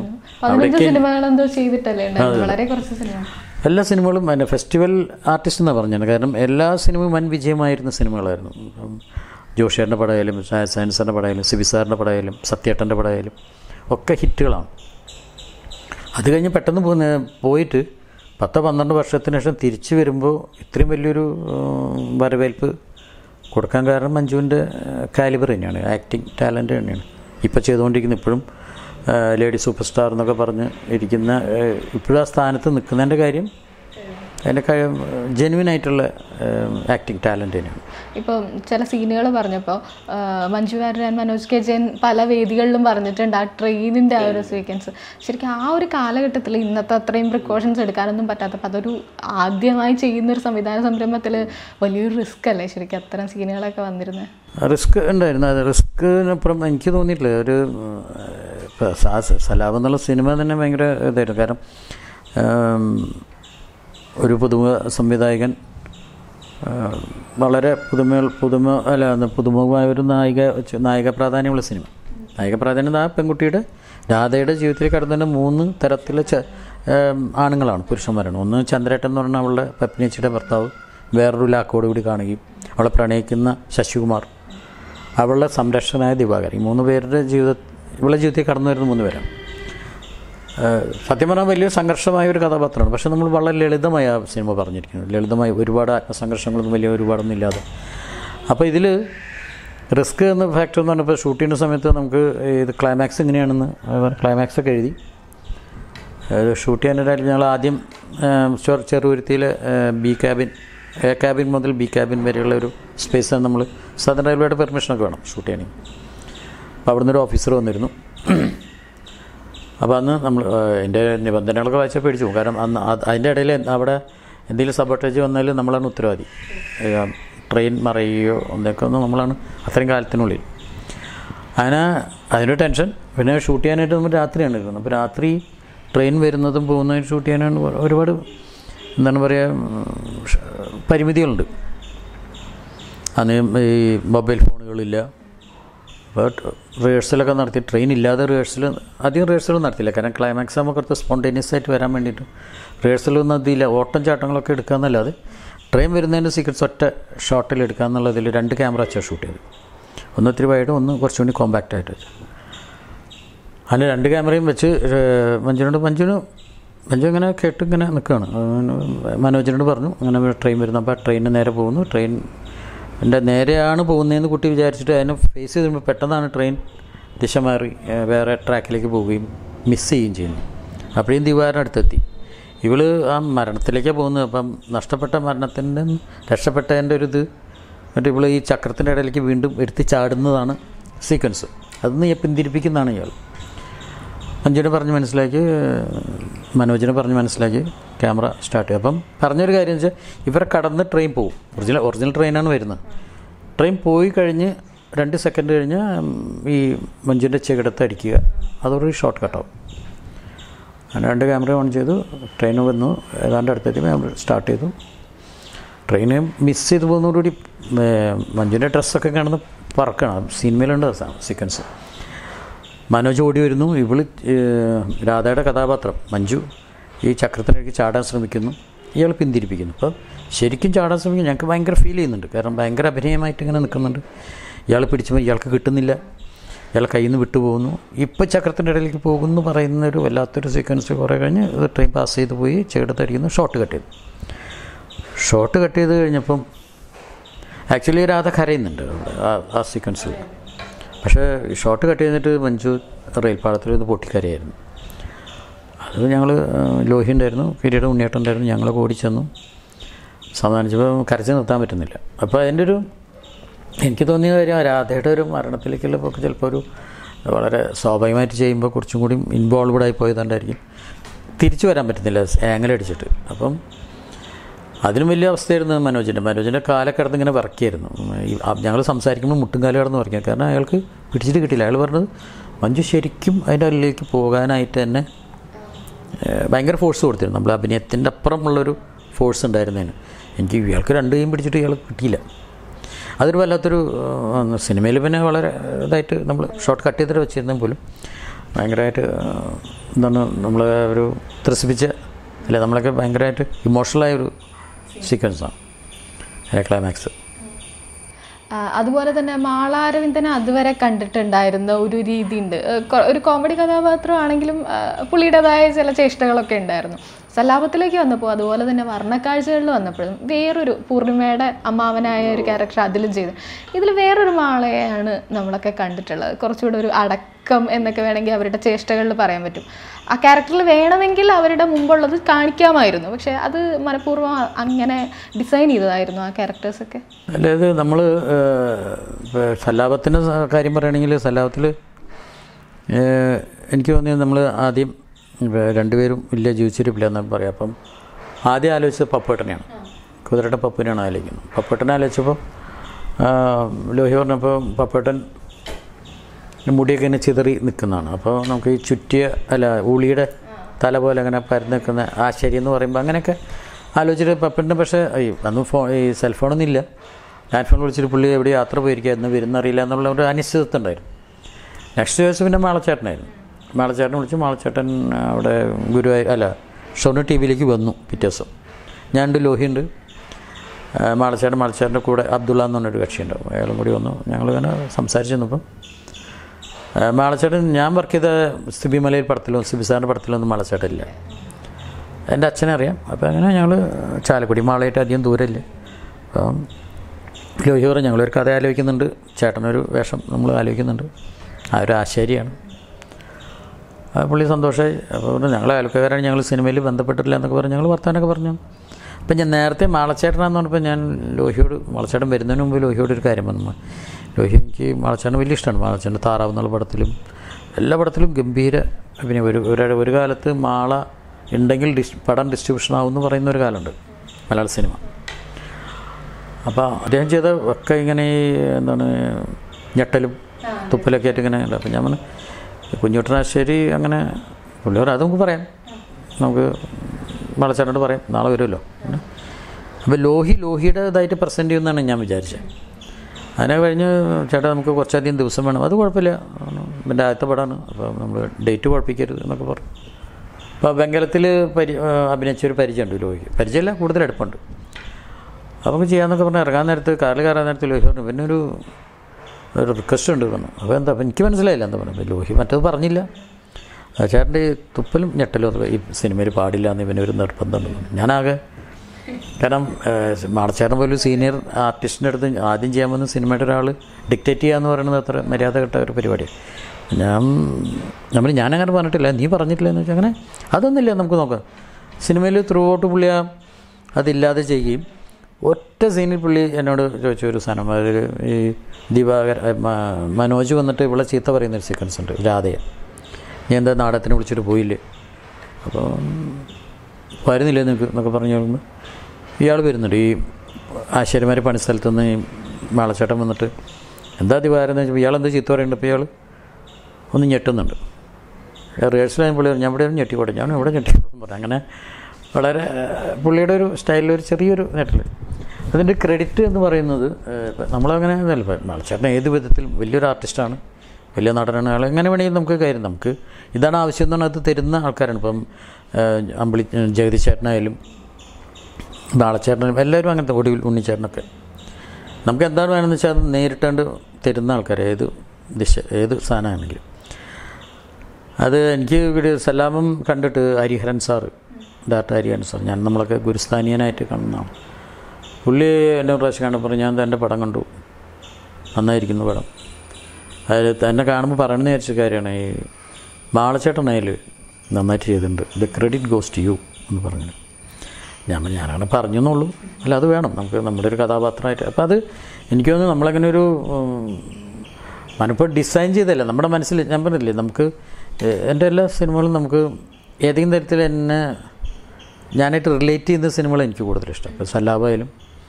എല്ലാ സിനിമകളും അതിൻ്റെ ഫെസ്റ്റിവൽ ആർട്ടിസ്റ്റ് എന്നാണ് പറഞ്ഞത്. കാരണം എല്ലാ സിനിമയും വൻ വിജയമായിരുന്ന സിനിമകളായിരുന്നു. ജോഷിയേട്ടൻ്റെ പടമായാലും സയൻസിൻ്റെ പടമായാലും സിബിസാറിൻ്റെ പടമായാലും സത്യേട്ടൻ്റെ പടമായാലും ഒക്കെ ഹിറ്റുകളാണ്. അത് കഴിഞ്ഞ് പെട്ടെന്ന് പോയിട്ട് 10-12 വർഷത്തിന് ശേഷം തിരിച്ചു വരുമ്പോൾ ഇത്രയും വലിയൊരു വരവേൽപ്പ് കൊടുക്കാൻ കാരണം മഞ്ജുവിൻ്റെ കാലിബർ തന്നെയാണ്, ആക്ടിങ് ടാലൻറ്റ് തന്നെയാണ്. ഇപ്പോൾ ചെയ്തുകൊണ്ടിരിക്കുന്ന ഇപ്പോഴും ലേഡി സൂപ്പർ സ്റ്റാർ എന്നൊക്കെ പറഞ്ഞ് ഇരിക്കുന്ന, ഇപ്പോഴും ആ സ്ഥാനത്ത് നിൽക്കുന്നതിൻ്റെ കാര്യം അതിൻ്റെ ജെന്യുവനായിട്ടുള്ള ആക്ടിങ് ടാലൻറ്റ് തന്നെയാണ്. ഇപ്പോൾ ചില സീനുകൾ പറഞ്ഞപ്പോൾ മഞ്ജു വാര്യർ ആൻഡ് മനോജ് കെ ജയൻ പല വേദികളിലും പറഞ്ഞിട്ടുണ്ട് ആ ട്രെയിനിൻ്റെ ആ ഒരു സീക്വൻസ്. ശരിക്കും ആ ഒരു കാലഘട്ടത്തിൽ ഇന്നത്തെ അത്രയും പ്രിക്കോഷൻസ് എടുക്കാനൊന്നും പറ്റാത്തപ്പോൾ അതൊരു ആദ്യമായി ചെയ്യുന്നൊരു സംവിധാന സംരംഭത്തിൽ വലിയൊരു റിസ്ക് അല്ലേ ശരിക്കും അത്തരം സീനുകളൊക്കെ വന്നിരുന്നത്? റിസ്ക് ഉണ്ടായിരുന്നു. അത് റിസ്കിനപ്പുറം എനിക്ക് തോന്നിയിട്ടില്ല. ഒരു സലാബ് എന്നുള്ള സിനിമ തന്നെ ഭയങ്കര ഇതായിരുന്നു. കാരണം ഒരു പുതുമുഖ സംവിധായകൻ, വളരെ പുതുമുഖമായ ഒരു നായിക പ്രാധാന്യമുള്ള സിനിമ. നായിക പ്രാധാന്യം ആ പെൺകുട്ടിയുടെ രാധയുടെ ജീവിതത്തിൽ കടന്നുവരുന്ന 3 തരത്തിലെ ആണുങ്ങളാണ്, പുരുഷന്മാരാണ്. ഒന്ന് ചന്ദ്രേട്ടൻ എന്ന് പറഞ്ഞാൽ അവളുടെ പത്നിയച്ചിയുടെ ഭർത്താവ്, വേറൊരു ലാക്കോട് കൂടി കാണുകയും അവളെ പ്രണയിക്കുന്ന ശശികുമാർ, അവളുടെ സംരക്ഷകനായ ദിവാകരൻ. ഈ 3 പേരുടെ ഇവളുടെ ജീവിതത്തിൽ കടന്നു വരുന്ന 3 പേരാണ്. സത്യം പറഞ്ഞാൽ വലിയ സംഘർഷമായ ഒരു കഥാപാത്രമാണ്. പക്ഷേ നമ്മൾ വളരെ ലളിതമായ സിനിമ പറഞ്ഞിരിക്കുന്നത്, ലളിതമായി, ഒരുപാട് ആത്മസംഘർഷങ്ങളൊന്നും ഒരുപാടൊന്നും ഇല്ലാതെ. അപ്പോൾ ഇതിൽ റിസ്ക് എന്ന ഫാക്ടർ എന്ന് പറഞ്ഞപ്പോൾ ഷൂട്ട് ചെയ്യുന്ന സമയത്ത് നമുക്ക് ഇത് ക്ലൈമാക്സ് എങ്ങനെയാണെന്ന് ക്ലൈമാക്സൊക്കെ എഴുതി ഷൂട്ട് ചെയ്യാനായിട്ട് ഞങ്ങൾ ആദ്യം ചെറുതുരുത്തിയിലെ എ ക്യാബിൻ മുതൽ ബി ക്യാബിൻ വരെയുള്ള ഒരു സ്പേസാണ് നമ്മൾ സദൻ റെയിൽവേയുടെ പെർമിഷനൊക്കെ വേണം ഷൂട്ട് ചെയ്യണമെങ്കിൽ. അപ്പോൾ അവിടെ നിന്നൊരു ഓഫീസർ വന്നിരുന്നു. അപ്പോൾ അന്ന് നമ്മൾ എൻ്റെ നിബന്ധനകളൊക്കെ വായിച്ചാൽ പേടിച്ചു പോകും. കാരണം അന്ന് അതിൻ്റെ ഇടയിൽ അവിടെ എന്തെങ്കിലും സബോട്ടേജ് വന്നാലും നമ്മളാണ് ഉത്തരവാദി. ട്രെയിൻ മറയുകയോ എന്തൊക്കെ നമ്മളാണ് അത്രയും കാലത്തിനുള്ളിൽ. അതിനൊരു ടെൻഷൻ. പിന്നെ ഷൂട്ട് ചെയ്യാനായിട്ട് നമ്മൾ രാത്രിയാണ് ഇരുന്നത്. അപ്പോൾ രാത്രി ട്രെയിൻ വരുന്നതും പോകുന്നതും ഷൂട്ട് ചെയ്യാനാണ് ഒരുപാട് എന്താണ് പറയുക പരിമിതികളുണ്ട്. അന്ന് ഈ മൊബൈൽ ഫോണുകളില്ല. അപ്പോൾ റിഹേഴ്സലൊക്കെ നടത്തി, ട്രെയിൻ ഇല്ലാതെ അധികം റിഹേഴ്സലും നടത്തില്ല. കാരണം ക്ലൈമാക്സ് ആകുമ്പോൾ കുറച്ച് സ്പോണ്ടേനിയസ് ആയിട്ട് വരാൻ വേണ്ടിയിട്ട് റിഹേഴ്സലൊന്നും അതില്ല. ഓട്ടം ചാട്ടങ്ങളൊക്കെ എടുക്കാമെന്നല്ലാതെ ട്രെയിൻ വരുന്നതിൻ്റെ സീക്വൻസ് ഒറ്റ ഷോട്ടിൽ എടുക്കാമെന്നുള്ളതിൽ 2 ക്യാമറ വെച്ചാൽ ഷൂട്ട് ചെയ്ത്. ഒന്ന് ഇത്തിരി വൈഡ്, ഒന്ന് കുറച്ചുകൂടി കോമ്പാക്റ്റ് ആയിട്ട് വെച്ചു. അതിന് 2 ക്യാമറയും വെച്ച് മഞ്ജു ഇങ്ങനെ കേട്ട് ഇങ്ങനെ നിൽക്കുകയാണ്. മനോജിനോട് പറഞ്ഞു അങ്ങനെ ട്രെയിൻ വരുന്നു. അപ്പോൾ ആ ട്രെയിനിന് നേരെ പോകുന്നു. ട്രെയിനിൻ്റെ നേരെയാണ് പോകുന്നതെന്ന് കുട്ടി വിചാരിച്ചിട്ട് അതിനെ ഫേസ് ചെയ്ത് പെട്ടെന്നാണ് ട്രെയിൻ ദിശ മാറി വേറെ ട്രാക്കിലേക്ക് പോവുകയും മിസ് ചെയ്യുകയും ചെയ്യുന്നു. അപ്പോഴും ദിവാരം അടുത്തെത്തി. ഇവള് ആ മരണത്തിലേക്കാണ് പോകുന്നത്. അപ്പം നഷ്ടപ്പെട്ട മരണത്തിൻ്റെ രക്ഷപ്പെട്ടതിൻ്റെ ഒരു ഇത് എന്നിട്ട് ഇവൾ ഈ ചക്രത്തിൻ്റെ ഇടയിലേക്ക് വീണ്ടും എടുത്ത് ചാടുന്നതാണ് സീക്വൻസ്. അതൊന്ന് പിന്തിരിപ്പിക്കുന്നതാണ് ഇയാൾ. മഞ്ജുവിനെ പറഞ്ഞ് മനസ്സിലാക്കി, മനോജിനെ പറഞ്ഞ് മനസ്സിലാക്കി ക്യാമറ സ്റ്റാർട്ട് ചെയ്യും. അപ്പം പറഞ്ഞൊരു കാര്യം വെച്ചാൽ ഇവരെ കടന്ന് ട്രെയിൻ പോകും. ഒറിജിനൽ ട്രെയിനാണ് വരുന്നത്. ട്രെയിൻ പോയി കഴിഞ്ഞ് 2 സെക്കൻഡ് കഴിഞ്ഞ് ഈ മഞ്ജുവിൻ്റെ ചെകിടത്ത് അടിക്കുക, അതോടൊരു ഷോർട്ട് കട്ടാവും. അങ്ങനെ 2 ക്യാമറ ഓൺ ചെയ്തു. ട്രെയിൻ വന്നു, ഏതാണ്ട് അടുത്തെത്തി നമ്മൾ സ്റ്റാർട്ട് ചെയ്തു. ട്രെയിന് മിസ് ചെയ്ത് പോകുന്നതോടുകൂടി മഞ്ജുവിൻ്റെ ഡ്രസ്സൊക്കെ കാണുന്ന പറക്കണം. സിനിമയിലുണ്ട് സീക്വൻസ്. മനോജ് ഓടി വരുന്നു. രാധയുടെ കഥാപാത്രം മഞ്ജു ഈ ചക്രത്തിലേക്ക് ചാടാൻ ശ്രമിക്കുന്നു, ഇയാൾ പിന്തിരിപ്പിക്കുന്നു. അപ്പോൾ ശരിക്കും ചാടാൻ ശ്രമിക്കുന്നു. ഞങ്ങൾക്ക് ഭയങ്കര ഫീൽ ചെയ്യുന്നുണ്ട്, കാരണം ഭയങ്കര അഭിനയമായിട്ട് ഇങ്ങനെ നിൽക്കുന്നുണ്ട്. ഇയാൾ പിടിച്ചുമ്പോൾ ഇയാൾക്ക് കിട്ടുന്നില്ല, ഇയാൾ കയ്യിൽ നിന്ന് വിട്ടുപോകുന്നു. ഇപ്പോൾ ചക്രത്തിൻ്റെ ഇടയിലേക്ക് പോകുന്നു പറയുന്നൊരു വല്ലാത്തൊരു സീക്വൻസ്. കുറേ കഴിഞ്ഞ് ട്രെയിൻ പാസ് ചെയ്ത് പോയി ചെകിടത്തടിക്കുന്നു, ഷോട്ട് കട്ട് ചെയ്തു. ഷോട്ട് കട്ട് ചെയ്ത് കഴിഞ്ഞപ്പം ആക്ച്വലി രാധ കരയുന്നുണ്ട് ആ സീക്വൻസിൽ. പക്ഷേ ഷോട്ട് കട്ട് ചെയ്തിട്ട് മഞ്ജു റെയിൽപ്പാളത്തിൽ നിന്ന് പൊട്ടിക്കരയായിരുന്നു. അത് ഞങ്ങൾ ലോഹി ഉണ്ടായിരുന്നു, കിരീടം ഉണ്ണിയേട്ടൻ ഉണ്ടായിരുന്നു, ഞങ്ങളൊക്കെ ഓടിച്ചെന്നു സമാധാനിച്ചപ്പോൾ കരച്ച് നിർത്താൻ പറ്റുന്നില്ല. അപ്പോൾ അതിൻ്റെ ഒരു എനിക്ക് തോന്നിയ കാര്യം രാധയുടെ ഒരു മരണത്തിലേക്കുള്ള പോക്ക് ചിലപ്പോൾ ഒരു വളരെ സ്വാഭാവികമായിട്ട് ചെയ്യുമ്പോൾ കുറച്ചും കൂടി ഇൻവോൾവ്ഡായി പോയതുകൊണ്ടായിരിക്കും തിരിച്ചു വരാൻ പറ്റുന്നില്ല ആംഗിലടിച്ചിട്ട്. അപ്പം അതിനും വലിയ അവസ്ഥയായിരുന്നു മനോജിൻ്റെ കാലൊക്കെ കിടന്ന് ഇങ്ങനെ വിറക്കിയായിരുന്നു. ഞങ്ങൾ സംസാരിക്കുമ്പോൾ മുട്ടും കാലം കിടന്ന് വിറക്കുക, കാരണം അയാൾക്ക് പിടിച്ചിട്ട് കിട്ടിയില്ല. അയാൾ പറഞ്ഞത് മഞ്ജു ശരിക്കും അതിൻ്റെ അടിയിലേക്ക് പോകാനായിട്ട് തന്നെ ഭയങ്കര ഫോഴ്സ് കൊടുത്തിരുന്നു. നമ്മൾ അഭിനയത്തിൻ്റെ അപ്പുറമുള്ളൊരു ഫോഴ്സ് ഉണ്ടായിരുന്നതിന്. എനിക്ക് ഇയാൾക്ക് 2 കൈയും പിടിച്ചിട്ട് ഇയാൾ കിട്ടിയില്ല. അതൊരു വല്ലാത്തൊരു സിനിമയിൽ പിന്നെ വളരെ ഇതായിട്ട് നമ്മൾ ഷോർട്ട് കട്ട് ചെയ്തിട്ട് വെച്ചിരുന്നെങ്കിൽ പോലും ഭയങ്കരമായിട്ട് എന്താണ് നമ്മളെ ഒരു ത്രസിപ്പിച്ച അല്ലെ നമ്മളൊക്കെ ഭയങ്കരമായിട്ട് ഇമോഷണലായൊരു സീക്വൻസാണ് ക്ലൈമാക്സ്. അതുപോലെ തന്നെ മാളാരവിന്ദനെ അതുവരെ കണ്ടിട്ടുണ്ടായിരുന്ന ഒരു രീതിയുണ്ട്. ഒരു കോമഡി കഥാപാത്രമാണെങ്കിലും പുള്ളിയുടേതായ ചില ചേഷ്ടകളൊക്കെ ഉണ്ടായിരുന്നു. സല്ലാപത്തിലേക്ക് വന്നപ്പോൾ അതുപോലെ തന്നെ വർണ്ണക്കാഴ്ചകളിൽ വന്നപ്പോഴും വേറൊരു പൂർണിമയുടെ അമ്മാവനായ ഒരു ക്യാരക്ടർ അതിലും ചെയ്തു. ഇതിൽ വേറൊരു മാളയെയാണ് നമ്മളൊക്കെ കണ്ടിട്ടുള്ളത്. കുറച്ചുകൂടെ ഒരു അടക്കം എന്നൊക്കെ വേണമെങ്കിൽ അവരുടെ ചേഷ്ടകളിൽ പറയാൻ പറ്റും. ആ ക്യാരക്ടറിൽ വേണമെങ്കിൽ അവരുടെ മുമ്പുള്ളത് കാണിക്കാമായിരുന്നു, പക്ഷേ അത് മനഃപൂർവ്വം അങ്ങനെ ഡിസൈൻ ചെയ്തതായിരുന്നു ആ ക്യാരക്ടേഴ്സൊക്കെ. അതായത് നമ്മൾ സല്ലാപത്തിൻ്റെ കാര്യം പറയുകയാണെങ്കിൽ സല്ലാപത്തിൽ എനിക്ക് തോന്നിയത് നമ്മൾ ആദ്യം 2 പേരും ഇല്ല ജീവിച്ചിരിപ്പില്ല എന്നാണ് പറയാം. അപ്പം ആദ്യം ആലോചിച്ചത് പപ്പേട്ടനെയാണ്, കുതിരട്ടൻ പപ്പുവിനെയാണ് ആലോചിക്കുന്നത്. പപ്പേട്ടനെ ആലോചിച്ചപ്പോൾ ലോഹി പറഞ്ഞപ്പോൾ പപ്പേട്ടൻ മുടിയൊക്കെ ഇങ്ങനെ ചിതറി നിൽക്കുന്നതാണ്. അപ്പോൾ നമുക്ക് ഈ ചുറ്റിയ ഉളിയുടെ തല പോലെ അങ്ങനെ പരന്ന് നിൽക്കുന്ന ആശ്ചര്യം എന്ന് പറയുമ്പോൾ അങ്ങനെയൊക്കെ ആലോചിച്ചിട്ട് പപ്പേട്ടന്. പക്ഷേ അന്ന് ഈ സെൽഫോണൊന്നും ഇല്ല. ലാൻഡ് ഫോൺ വിളിച്ചിട്ട് പുള്ളി എവിടെ യാത്ര പോയിരിക്കുക വരുന്നറിയില്ല എന്നുള്ള ഒരു അനിശ്ചിതത്വം ഉണ്ടായിരുന്നു. നെക്സ്റ്റ് ദിവസം പിന്നെ മാളച്ചേട്ടനായിരുന്നു. മാളച്ചേട്ടൻ വിളിച്ചു. മാളച്ചേട്ടൻ അവിടെ ഷൊർണൂർ ടി വിയിലേക്ക് വന്നു പിറ്റേ ദിവസം. ഞാനുണ്ട്, ലോഹിയുണ്ട്, മാളച്ചേട്ടൻ്റെ കൂടെ അബ്ദുള്ള എന്ന് പറഞ്ഞൊരു കക്ഷിയുണ്ടാവും, അയാളും കൂടി വന്നു. ഞങ്ങളിങ്ങനെ സംസാരിച്ച് നിന്നപ്പം മാളച്ചേട്ടൻ ഞാൻ വർക്ക് ചെയ്ത സിബി മലയിൽ പടത്തിലോ സിബി സാറിൻ്റെ പടത്തിലൊന്നും മാളച്ചേട്ടനില്ല. എൻ്റെ അച്ഛനെ അറിയാം. അപ്പോൾ അങ്ങനെ ഞങ്ങൾ ചാലക്കുടി മാളയായിട്ട് അധികം ദൂരമില്ല. അപ്പം ലോഹി പറഞ്ഞു ഞങ്ങളൊരു കഥ ആലോചിക്കുന്നുണ്ട്, ചേട്ടനൊരു വേഷം നമ്മൾ ആലോചിക്കുന്നുണ്ട്, ആ ഒരു ആശാരിയാണ്. പുള്ളി സന്തോഷമായി. അപ്പോൾ ഞങ്ങൾ അയൽക്കാരാണ്, ഞങ്ങൾ സിനിമയിൽ ബന്ധപ്പെട്ടിട്ടില്ല എന്നൊക്കെ പറഞ്ഞ് ഞങ്ങൾ വർത്താനൊക്കെ പറഞ്ഞു. അപ്പം ഞാൻ നേരത്തെ മാളച്ചേട്ടനാന്ന് പറഞ്ഞപ്പോൾ ഞാൻ ലോഹിയോട്, മാളച്ചേട്ടൻ വരുന്നതിന് മുമ്പ് ലോഹിയോട് ഒരു കാര്യം പറഞ്ഞു. ലോഹി എനിക്ക് മാളച്ചേട്ടൻ വലിയ ഇഷ്ടമാണ്. മാളച്ചേട്ടൻ താറാവ് എന്നുള്ള പടത്തിലും എല്ലാ പടത്തിലും ഗംഭീര അഭിനയം. ഒരു കാലത്ത് മാള ഉണ്ടെങ്കിൽ പടം ഡിസ്ട്രിബ്യൂഷൻ ആവുമെന്ന് പറയുന്ന ഒരു കാലമുണ്ട് മലയാള സിനിമ. അപ്പോൾ അദ്ദേഹം ചെയ്ത ഒക്കെ ഇങ്ങനെ എന്താണ് ഞെട്ടലും തുപ്പലൊക്കെ ആയിട്ട് ഇങ്ങനെ ഉണ്ട്. അപ്പം ഞാൻ പറഞ്ഞു കുഞ്ഞുട്ടനാശ്ശേരി അങ്ങനെ പുള്ളി പറയാം, അത് നമുക്ക് പറയാം, നമുക്ക് മാളച്ചേട്ടനോട് പറയാം, നാളെ വരുമല്ലോ. അപ്പോൾ ലോഹിയുടേതായിട്ട് പ്രസൻറ്റ് ചെയ്യുമെന്നാണ് ഞാൻ വിചാരിച്ചത്. അതിനെ കഴിഞ്ഞ് ചേട്ടാ നമുക്ക് കുറച്ചധികം ദിവസം വേണം. അത് കുഴപ്പമില്ല, എൻ്റെ ആദ്യത്തെ പടമാണ്, അപ്പോൾ നമ്മൾ ഡേറ്റ് കുഴപ്പിക്കരുത് എന്നൊക്കെ പറഞ്ഞു. അപ്പോൾ ബംഗാളത്തിൽ അഭിനയിച്ചൊരു പരിചയമുണ്ട് ലോഹിക്ക്. പരിചയമില്ല, കൂടുതൽ അടുപ്പുണ്ട്. അപ്പോൾ നമുക്ക് ചെയ്യാമെന്നൊക്കെ പറഞ്ഞ് ഇറങ്ങാൻ നേരത്ത് കാറിൽ കയറാൻ നേരത്ത് ലോഹി പറഞ്ഞു പിന്നെ ഒരു റിക്വസ്റ്റ് ഉണ്ട് പറഞ്ഞു. അപ്പോൾ എന്താ, അപ്പോൾ എനിക്ക് മനസ്സിലായില്ല എന്താ പറഞ്ഞു. ലോഹി മറ്റത് പറഞ്ഞില്ല, ചേട്ടൻ്റെ തുപ്പലും ഞെട്ടലും ഈ സിനിമയിൽ പാടില്ല എന്ന് ഇവനൊരു നിർബന്ധമുണ്ട്. ഞാനാകെ, കാരണം മാളച്ചേട്ടൻ പോലും സീനിയർ ആർട്ടിസ്റ്റിൻ്റെ അടുത്ത് ആദ്യം ചെയ്യാൻ വന്ന സിനിമയുടെ ഒരാൾ ഡിക്റ്റേറ്റ് ചെയ്യുക എന്ന് പറയുന്നത് അത്ര മര്യാദ കെട്ട ഒരു പരിപാടിയാണ്. ഞാനങ്ങനെ പറഞ്ഞിട്ടില്ല, നീ പറഞ്ഞിട്ടില്ല എന്ന് വെച്ചാൽ അങ്ങനെ അതൊന്നുമില്ല, നമുക്ക് നോക്കാം. സിനിമയിൽ ത്രൂ ഔട്ട് പുള്ളി അതില്ലാതെ ചെയ്യുകയും ഒറ്റ സീനിൽ പുള്ളി എന്നോട് ചോദിച്ച ഒരു സാധനം, അതായത് ഈ മനോജ് വന്നിട്ട് ഇവിടെ ചീത്ത പറയുന്നൊരു സീക്വൻസ് ഉണ്ട്, രാധയെ, നീ എന്താ നാടകത്തിന് വിളിച്ചിട്ട് പോയില്ലേ, അപ്പോൾ വരുന്നില്ലേ നിനക്ക് എന്നൊക്കെ പറഞ്ഞു. ഇയാൾ വരുന്നുണ്ട്, ഈ ആശാരിമാരെ പണിസ്ഥലത്തുനിന്ന് മാളച്ചേട്ടൻ വന്നിട്ട് എന്താ ദിവാരെന്ന് വെച്ചപ്പോൾ ഇയാളെന്താ ചീത്ത പറയുന്നുണ്ട്. ഇപ്പോൾ ഇയാൾ ഒന്ന് ഞെട്ടുന്നുണ്ട്. റിഹേഴ്സലായ പുള്ളി ഞാൻ ഇവിടെ ഞെട്ടിപ്പോട്ടെ, ഞാൻ ഇവിടെ ഞെട്ടിപ്പോട്ടെന്ന് പറഞ്ഞു. അങ്ങനെ വളരെ പുള്ളിയുടെ ഒരു സ്റ്റൈലിലൊരു ചെറിയൊരു നേട്ടൽ. അതിൻ്റെ ക്രെഡിറ്റ് എന്ന് പറയുന്നത് നമ്മളങ്ങനെ ഇതല്ല. മാളച്ചേട്ടൻ ഏത് വിധത്തിലും വലിയൊരു ആർട്ടിസ്റ്റാണ്, വലിയ നടനാണ്. അയാൾ എങ്ങനെ വേണമെങ്കിലും നമുക്ക് കാര്യം, നമുക്ക് ഇതാണ് ആവശ്യം എന്ന് പറഞ്ഞാൽ അത് തരുന്ന ആൾക്കാരാണ്. ഇപ്പം അമ്പിളി ജഗദീശേട്ടനായാലും മാളച്ചേട്ടനും എല്ലാവരും അങ്ങനത്തെ, ഒടുവിൽ ഉണ്ണിച്ചേട്ടനൊക്കെ നമുക്ക് എന്താണ് വേണമെന്ന് വെച്ചാൽ അത് നേരിട്ടാണ്ട് തരുന്ന ആൾക്കാർ, ഏത് സാധനമാണെങ്കിലും. അത് എനിക്ക് ഇവിടെ സല്ലാപം കണ്ടിട്ട് Hariharan sir, director Hariharan sir, നമ്മളൊക്കെ ഗുരുസ്ഥാനീയനായിട്ട് കാണുന്നതാണ്. പുള്ളി എന്നെ പ്രാവശ്യം കണ്ടപ്പോൾ ഞാൻ എൻ്റെ പടം കണ്ടു, നന്നായിരിക്കുന്നു പടം. അതിൽ എന്നെ കാണുമ്പോൾ പറയണമെന്ന് വിചാരിച്ച കാര്യമാണ്, ഈ മാളച്ചേട്ടനായാലും നന്നായിട്ട് ചെയ്തിട്ടുണ്ട്, the credit goes to you എന്ന് പറഞ്ഞു. ഞാനങ്ങനെ പറഞ്ഞു എന്നുള്ളൂ. അല്ല, അത് വേണം നമുക്ക് നമ്മുടെ ഒരു കഥാപാത്രമായിട്ട്. അപ്പോൾ അത് എനിക്ക് തോന്നുന്നു നമ്മളങ്ങനെ ഒരു മനപ്പോൾ ഡിസൈൻ ചെയ്തല്ല, നമ്മുടെ മനസ്സിൽ ഞാൻ പറഞ്ഞില്ലേ, നമുക്ക് എൻ്റെ എല്ലാ സിനിമകളും നമുക്ക് ഏതെങ്കിലും തരത്തിൽ എന്നെ ഞാനായിട്ട് റിലേറ്റ് ചെയ്യുന്ന സിനിമകൾ എനിക്ക് കൂടുതലിഷ്ടം. ഇപ്പോൾ സല്ലാപായാലും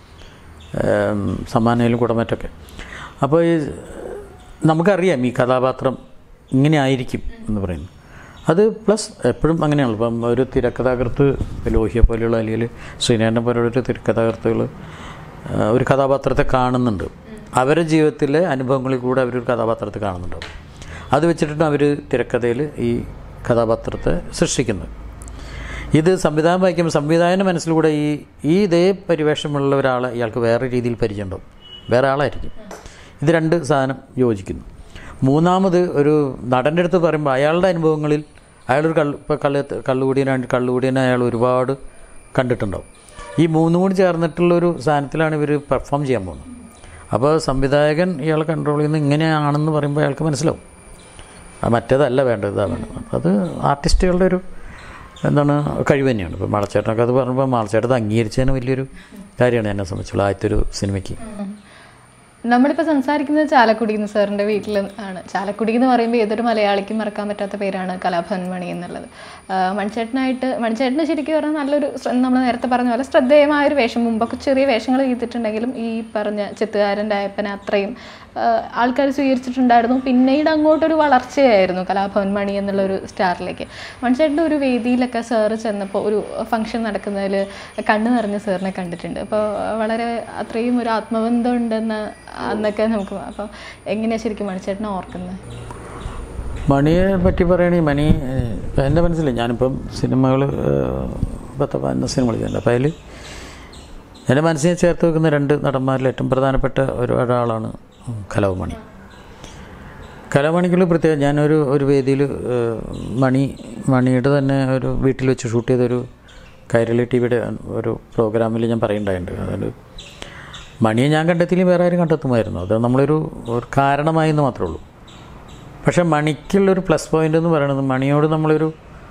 സമ്മാനായാലും കുടമറ്റൊക്കെ. അപ്പോൾ നമുക്കറിയാം ഈ കഥാപാത്രം ഇങ്ങനെ ആയിരിക്കും എന്ന് പറയുന്നു. അത് പ്ലസ് എപ്പോഴും അങ്ങനെയാണല്ലോ. ഇപ്പം ഒരു തിരക്കഥാകൃത്ത് ലോഹിയെ പോലെയുള്ള അല്ലെങ്കിൽ ശ്രീനാരായണനെ പോലെയുള്ള ഒരു തിരക്കഥാകൃത്തുകൾ ഒരു കഥാപാത്രത്തെ കാണുന്നുണ്ട്, അവരുടെ ജീവിതത്തിലെ അനുഭവങ്ങളിൽ കൂടെ അവരൊരു കഥാപാത്രത്തെ കാണുന്നുണ്ടാവും. അത് വെച്ചിട്ടാണ് അവർ തിരക്കഥയിൽ ഈ കഥാപാത്രത്തെ സൃഷ്ടിക്കുന്നത്. ഇത് സംവിധാനം വായിക്കുമ്പോൾ സംവിധായകൻ്റെ മനസ്സിലൂടെ ഇതേ പരിവേഷമുള്ള ഒരാളെ ഇയാൾക്ക് വേറെ രീതിയിൽ പരിചയമുണ്ടാവും, വേറെ ആളായിരിക്കും. ഇത് രണ്ട് സാധനം യോജിക്കുന്നു. മൂന്നാമത് ഒരു നടൻ്റെ അടുത്ത് പറയുമ്പോൾ അയാളുടെ അനുഭവങ്ങളിൽ അയാളൊരു കള്ളുകൂടിയനെ അയാൾ ഒരുപാട് കണ്ടിട്ടുണ്ടാവും. ഈ മൂന്നും കൂടി ചേർന്നിട്ടുള്ളൊരു സാധനത്തിലാണ് ഇവർ പെർഫോം ചെയ്യാൻ പോകുന്നത്. അപ്പോൾ സംവിധായകൻ ഇയാളെ കൺട്രോൾ ചെയ്യുന്നത് ഇങ്ങനെയാണെന്ന് പറയുമ്പോൾ അയാൾക്ക് മനസ്സിലാവും, മറ്റേതല്ല വേണ്ടത്, ഇതാണ് വേണ്ടത്. അപ്പോൾ അത് ആർട്ടിസ്റ്റുകളുടെ ഒരു കഴിവ് തന്നെയാണ്. ഇപ്പോൾ മാളച്ചേട്ടനൊക്കെ അത് പറയുമ്പോൾ മാളച്ചേട്ടൻ അംഗീകരിച്ചതിന് വലിയൊരു കാര്യമാണ് എന്നെ സംബന്ധിച്ചുള്ള ആദ്യത്തെ ഒരു സിനിമയ്ക്ക്. നമ്മളിപ്പോൾ സംസാരിക്കുന്നത് ചാലക്കുടി സാറിൻ്റെ വീട്ടിൽ ആണ്. ചാലക്കുടി എന്ന് പറയുമ്പോൾ ഏതൊരു മലയാളിക്കും മറക്കാൻ പറ്റാത്ത പേരാണ് കലാഭവൻ മണി എന്നുള്ളത്. മണിച്ചേട്ടന് ശരിക്കും പറഞ്ഞാൽ നല്ലൊരു, നമ്മൾ നേരത്തെ പറഞ്ഞ പോലെ ശ്രദ്ധേയമായൊരു വേഷം, മുമ്പൊക്കെ ചെറിയ വേഷങ്ങൾ ചെയ്തിട്ടുണ്ടെങ്കിലും ഈ പറഞ്ഞ ചെത്തുകാരൻ്റെ അയ്യപ്പനെ അത്രയും ആൾക്കാർ സ്വീകരിച്ചിട്ടുണ്ടായിരുന്നു. പിന്നീട് അങ്ങോട്ടൊരു വളർച്ചയായിരുന്നു കലാഭവൻ മണി എന്നുള്ളൊരു സ്റ്റാറിലേക്ക്. മണിച്ചേട്ടൻ്റെ ഒരു വേദിയിലൊക്കെ സാറ് ചെന്നപ്പോൾ ഒരു ഫംഗ്ഷൻ നടക്കുന്നതിൽ കണ്ണു നിറഞ്ഞ സാറിനെ കണ്ടിട്ടുണ്ട്. അപ്പോൾ വളരെ അത്രയും ഒരു ആത്മബന്ധം ഉണ്ടെന്ന് അന്നൊക്കെ നമുക്ക്. അപ്പോൾ എങ്ങനെയാണ് ശരിക്കും മണിച്ചേട്ടനെ ഓർക്കുന്നത്? മണിയെ പറ്റി പറയുകയാണെങ്കിൽ മണി എൻ്റെ മനസ്സിൽ ഞാനിപ്പം സിനിമകൾ 10-15 സിനിമകൾ ചെയ്യുന്നുണ്ട്. അപ്പോൾ അതിൽ എൻ്റെ മനസ്സിനെ ചേർത്ത് വെക്കുന്ന രണ്ട് നടന്മാരിൽ ഏറ്റവും പ്രധാനപ്പെട്ട ഒരാളാണ് കലാഭവൻ. കലാഭവനിക്കുള്ള പ്രത്യേകം ഞാനൊരു വേദിയിൽ മണിയുടെ തന്നെ ഒരു വീട്ടിൽ വെച്ച് ഷൂട്ട് ചെയ്തൊരു കൈരളി ടിവിയുടെ ഒരു പ്രോഗ്രാമിൽ ഞാൻ പറയുന്നുണ്ടായിട്ടുണ്ട്. അതായത് മണിയെ ഞാൻ കണ്ടെത്തിയില്ലെങ്കിൽ വേറെ ആരും കണ്ടെത്തുമായിരുന്നു. അത് നമ്മളൊരു കാരണമായെന്ന് മാത്രമേ ഉള്ളൂ. പക്ഷേ മണിക്കുള്ളൊരു പ്ലസ് പോയിൻ്റ് എന്ന് പറയുന്നത്, മണിയോട് നമ്മളൊരു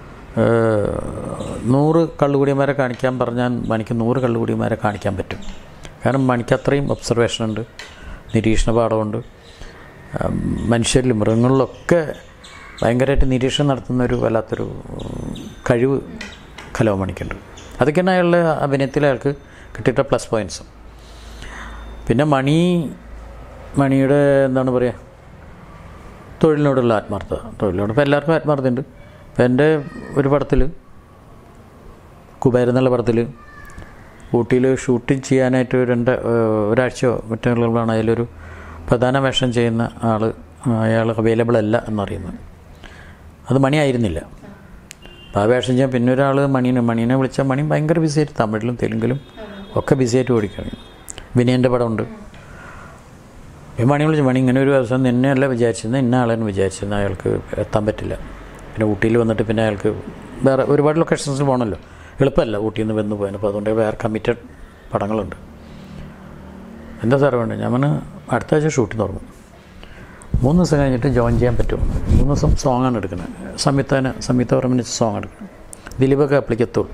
100 കള്ളുകൂടിയന്മാരെ കാണിക്കാൻ പറഞ്ഞാൽ മണിക്ക് 100 കള്ളുകൂടിയന്മാരെ കാണിക്കാൻ പറ്റും. കാരണം മണിക്ക് അത്രയും ഒബ്സർവേഷൻ ഉണ്ട്, നിരീക്ഷണ പാഠമുണ്ട്. മനുഷ്യരിലും മൃഗങ്ങളിലൊക്കെ ഭയങ്കരമായിട്ട് നിരീക്ഷണം നടത്തുന്നൊരു വല്ലാത്തൊരു കഴിവ് കലാഭവൻ മണിക്കുണ്ട്. അതൊക്കെയാണ് അയാളുടെ അഭിനയത്തിൽ അയാൾക്ക് കിട്ടിയിട്ട പ്ലസ് പോയിൻറ്റ്സ്. പിന്നെ മണിയുടെ എന്താണ് പറയുക, തൊഴിലിനോടുള്ള ആത്മാർത്ഥത. തൊഴിലിനോട് ഇപ്പോൾ എല്ലാവർക്കും ആത്മാർത്ഥതയുണ്ട്. ഇപ്പോൾ എൻ്റെ ഒരു പടത്തിൽ, കുബേരൻ എന്നുള്ള പടത്തിൽ ഊട്ടിയിൽ ഷൂട്ടിങ് ചെയ്യാനായിട്ട് ഒരാഴ്ചയോ മറ്റുള്ളതാണ് അതിലൊരു പ്രധാന വേഷം ചെയ്യുന്ന അയാൾ അവൈലബിൾ അല്ല എന്നറിയുന്നത്. അത് മണി ആയിരുന്നില്ല. അപ്പോൾ ആ വേഷം ചെയ്യാൻ പിന്നെ ഒരാൾ മണീനെ വിളിച്ചാൽ മണി ഭയങ്കര ബിസിയായിട്ട് തമിഴിലും തെലുങ്കിലും ഒക്കെ ബിസിയായിട്ട് ഓടിക്കുകയാണ്. വിനയൻ്റെ പടമുണ്ട്. മണി വിളിച്ചു, മണി ഇങ്ങനെ ഒരു ദിവസം നിന്നെയല്ല വിചാരിച്ചിരുന്നത്, ഇന്ന ആളെന്ന് വിചാരിച്ചിരുന്നത്, അയാൾക്ക് എത്താൻ പറ്റില്ല. പിന്നെ ഊട്ടിയിൽ വന്നിട്ട് പിന്നെ അയാൾക്ക് വേറെ ഒരുപാട് ലൊക്കേഷൻസിൽ പോകണമല്ലോ, എളുപ്പമല്ല ഊട്ടിയിൽ നിന്ന് വന്ന് പോകാൻ. അപ്പോൾ അതുകൊണ്ട് വേറെ കമ്മിറ്റഡ് പടങ്ങളുണ്ട്. എന്താ സാറ് വേണ്ടത്? ഞാൻ അടുത്ത ആഴ്ച ഷൂട്ടിംഗ് തുടങ്ങും, 3 ദിവസം കഴിഞ്ഞിട്ട് ജോയിൻ ചെയ്യാൻ പറ്റും. 3 ദിവസം സോങ്ങാണ് എടുക്കുന്നത്. സംയുക്ത വർമ്മന് സോങ് എടുക്കുന്നത്. ദിലീപൊക്കെ അപ്ലിക്ക് എത്തുള്ളൂ.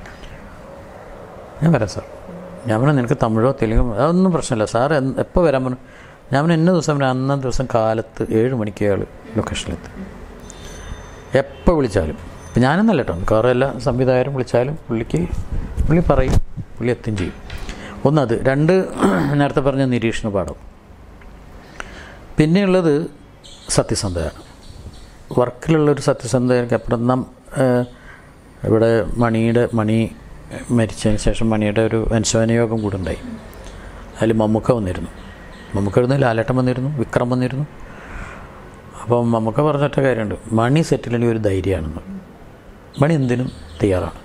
ഞാൻ വരാം സാർ. ഞാൻ നിനക്ക് തമിഴോ തെലുങ്കോ അതൊന്നും പ്രശ്നമില്ല സാർ, എപ്പോൾ വരാൻ പറഞ്ഞു. ഞാൻ ഇന്ന ദിവസം അന്നത്തെ ദിവസം കാലത്ത് 7 മണിക്ക് അയാൾ ലൊക്കേഷനിലെത്തി. എപ്പോൾ വിളിച്ചാലും, ഇപ്പം ഞാനൊന്നല്ല കേട്ടോ, കാരണം എല്ലാ സംവിധായകരും വിളിച്ചാലും പുള്ളി പറയും, പുള്ളി എത്തും ചെയ്യും. ഒന്നത്. രണ്ട്, നേരത്തെ പറഞ്ഞ നിരീക്ഷണ പാഠം. പിന്നെയുള്ളത് സത്യസന്ധതയാണ്. വർക്കിലുള്ളൊരു സത്യസന്ധതയ്ക്ക് അപ്പുറം ഇവിടെ മണി മരിച്ചതിന് ശേഷം മണിയുടെ ഒരു അനുശോചന യോഗം കൂടെ ഉണ്ടായി. അതിൽ മമ്മൂക്ക വന്നിരുന്നു. മമ്മൂക്ക ഇരുന്ന് ലാലേട്ടൻ വന്നിരുന്നു, വിക്രം വന്നിരുന്നു. അപ്പം മമ്മൂക്ക പറഞ്ഞിട്ട കാര്യമുണ്ട്, മണി സെറ്റിലെങ്കിൽ ഒരു ധൈര്യമാണെന്ന്. മണി എന്തിനും തയ്യാറാണ്.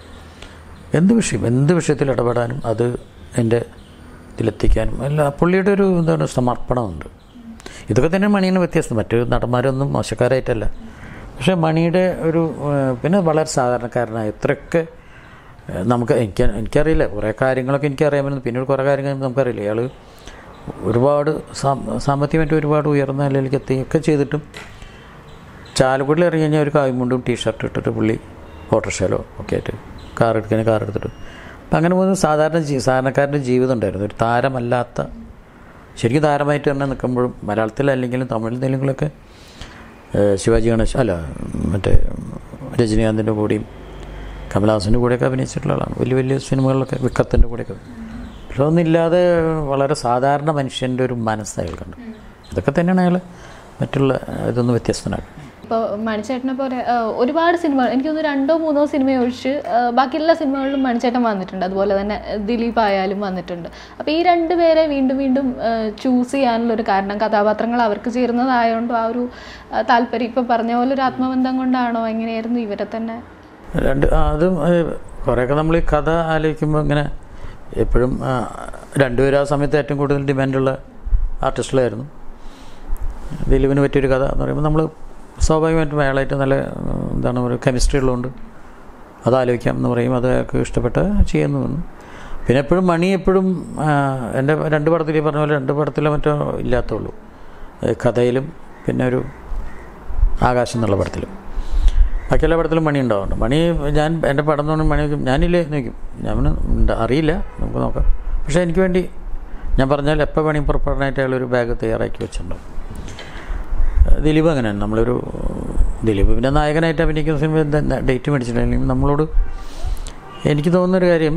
എന്ത് വിഷയത്തിൽ ഇടപെടാനും അത് എൻ്റെ ഇതിലെത്തിക്കാനും അല്ല. പുള്ളിയുടെ ഒരു സമർപ്പണമുണ്ട്. ഇതൊക്കെ തന്നെ മണീനെ വ്യത്യാസം. മറ്റു നടന്മാരൊന്നും മോശക്കാരായിട്ടല്ല. പക്ഷേ മണിയുടെ ഒരു പിന്നെ വളരെ സാധാരണക്കാരനായ എത്രയൊക്കെ എനിക്കറിയില്ല, കുറേ കാര്യങ്ങളൊക്കെ എനിക്കറിയാമെന്ന്. പിന്നെ കുറേ കാര്യങ്ങൾ നമുക്കറിയില്ല. ഇയാൾ ഒരുപാട് സാമ്പത്തികമായിട്ട് ഒരുപാട് ഉയർന്ന നിലയിലേക്ക് എത്തിയൊക്കെ ചെയ്തിട്ടും ചാലക്കുടിയിൽ ഇറങ്ങി കഴിഞ്ഞാൽ ഒരു കായ്മുണ്ടും ടീഷർട്ട് ഇട്ടിട്ട് പുള്ളി ഓട്ടോറിക്ഷയിലോ ഒക്കെ ആയിട്ട് കാർ എടുത്തിട്ട് അപ്പം അങ്ങനെ പോകുന്ന സാധാരണക്കാരൻ്റെ ജീവിതം ഉണ്ടായിരുന്നു. ഒരു താരമല്ലാത്ത, ശരിക്കും താരമായിട്ട് തന്നെ നിൽക്കുമ്പോഴും മലയാളത്തിലല്ലെങ്കിലും തമിഴ് തെലുങ്കിലൊക്കെ ശിവാജി ഗണേശ് മറ്റേ രജനീകാന്തിൻ്റെ കൂടെയും കമലഹാസൻ്റെ കൂടെയൊക്കെ അഭിനയിച്ചിട്ടുള്ള ആളാണ്. വലിയ സിനിമകളിലൊക്കെ വിക്രത്തിൻ്റെ കൂടെയൊക്കെ. പക്ഷെ ഒന്നുമില്ലാതെ വളരെ സാധാരണ മനുഷ്യൻ്റെ ഒരു മനസ്സ് അയാൾക്കുണ്ട്. ഇതൊക്കെ തന്നെയാണ് അയാൾ മറ്റുള്ള ഇതൊന്നും വ്യത്യസ്തനാക്കുന്നത്. ഇപ്പോൾ മണിച്ചേട്ടനെ പോലെ ഒരുപാട് സിനിമകൾ, എനിക്കൊന്ന് 2-3 സിനിമ ഒഴിച്ച് ബാക്കി എല്ലാ സിനിമകളിലും മണിച്ചേട്ടൻ വന്നിട്ടുണ്ട്. അതുപോലെ തന്നെ ദിലീപ് ആയാലും വന്നിട്ടുണ്ട്. അപ്പോൾ ഈ 2 പേരെ വീണ്ടും ചൂസ് ചെയ്യാനുള്ളൊരു കാരണം കഥാപാത്രങ്ങൾ അവർക്ക് ചേരുന്നതായതുകൊണ്ട് ആ ഒരു താല്പര്യം, ഇപ്പോൾ പറഞ്ഞ പോലെ ഒരു ആത്മബന്ധം കൊണ്ടാണോ, എങ്ങനെയായിരുന്നു ഇവരെ തന്നെ? അതും കുറേയൊക്കെ നമ്മൾ ഈ കഥ ആലോചിക്കുമ്പോൾ ഇങ്ങനെ എപ്പോഴും 2 പേരും ആ സമയത്ത് ഏറ്റവും കൂടുതൽ ഡിമാൻഡുള്ള ആർട്ടിസ്റ്റുകളായിരുന്നു. ദിലീപിന് പറ്റിയൊരു കഥ എന്ന് പറയുമ്പോൾ നമ്മൾ സ്വാഭാവികമായിട്ടും അയാളായിട്ട് നല്ല ഒരു കെമിസ്ട്രി ഉള്ളതുകൊണ്ട് അത് ആലോചിക്കാം എന്ന് പറയും. അത് അയാൾക്ക് ഇഷ്ടപ്പെട്ട് ചെയ്യുന്നു. പിന്നെ എപ്പോഴും മണി എപ്പോഴും എൻ്റെ 2 പടത്തിൽ ഈ പറഞ്ഞ പോലെ 2 പടത്തിലോ മറ്റോ ഇല്ലാത്തുള്ളൂ. കഥയിലും പിന്നെ ഒരു ആകാശം എന്നുള്ള പടത്തിലും. ബാക്കി എല്ലാ പടത്തിലും മണി ഉണ്ടാവുന്നുണ്ട്. മണി എൻ്റെ പടം എന്ന് പറഞ്ഞാൽ മണി ഞാനില്ലേ നോക്കും, ഞാൻ അറിയില്ല, നമുക്ക് നോക്കാം. പക്ഷേ എനിക്ക് വേണ്ടി ഞാൻ പറഞ്ഞാൽ എപ്പോൾ വേണമെങ്കിൽ പുറപ്പെടാനായിട്ട് അയാളൊരു ബാഗ് തയ്യാറാക്കി വെച്ചിട്ടുണ്ടാവും. ദിലീപ് അങ്ങനെയാണ്. ദിലീപ് പിന്നെ നായകനായിട്ട് അഭിനയിക്കുന്ന സിനിമ ഡേറ്റ് മേടിച്ചിട്ടുണ്ടെങ്കിൽ നമ്മളോട് എനിക്ക് തോന്നുന്നൊരു കാര്യം,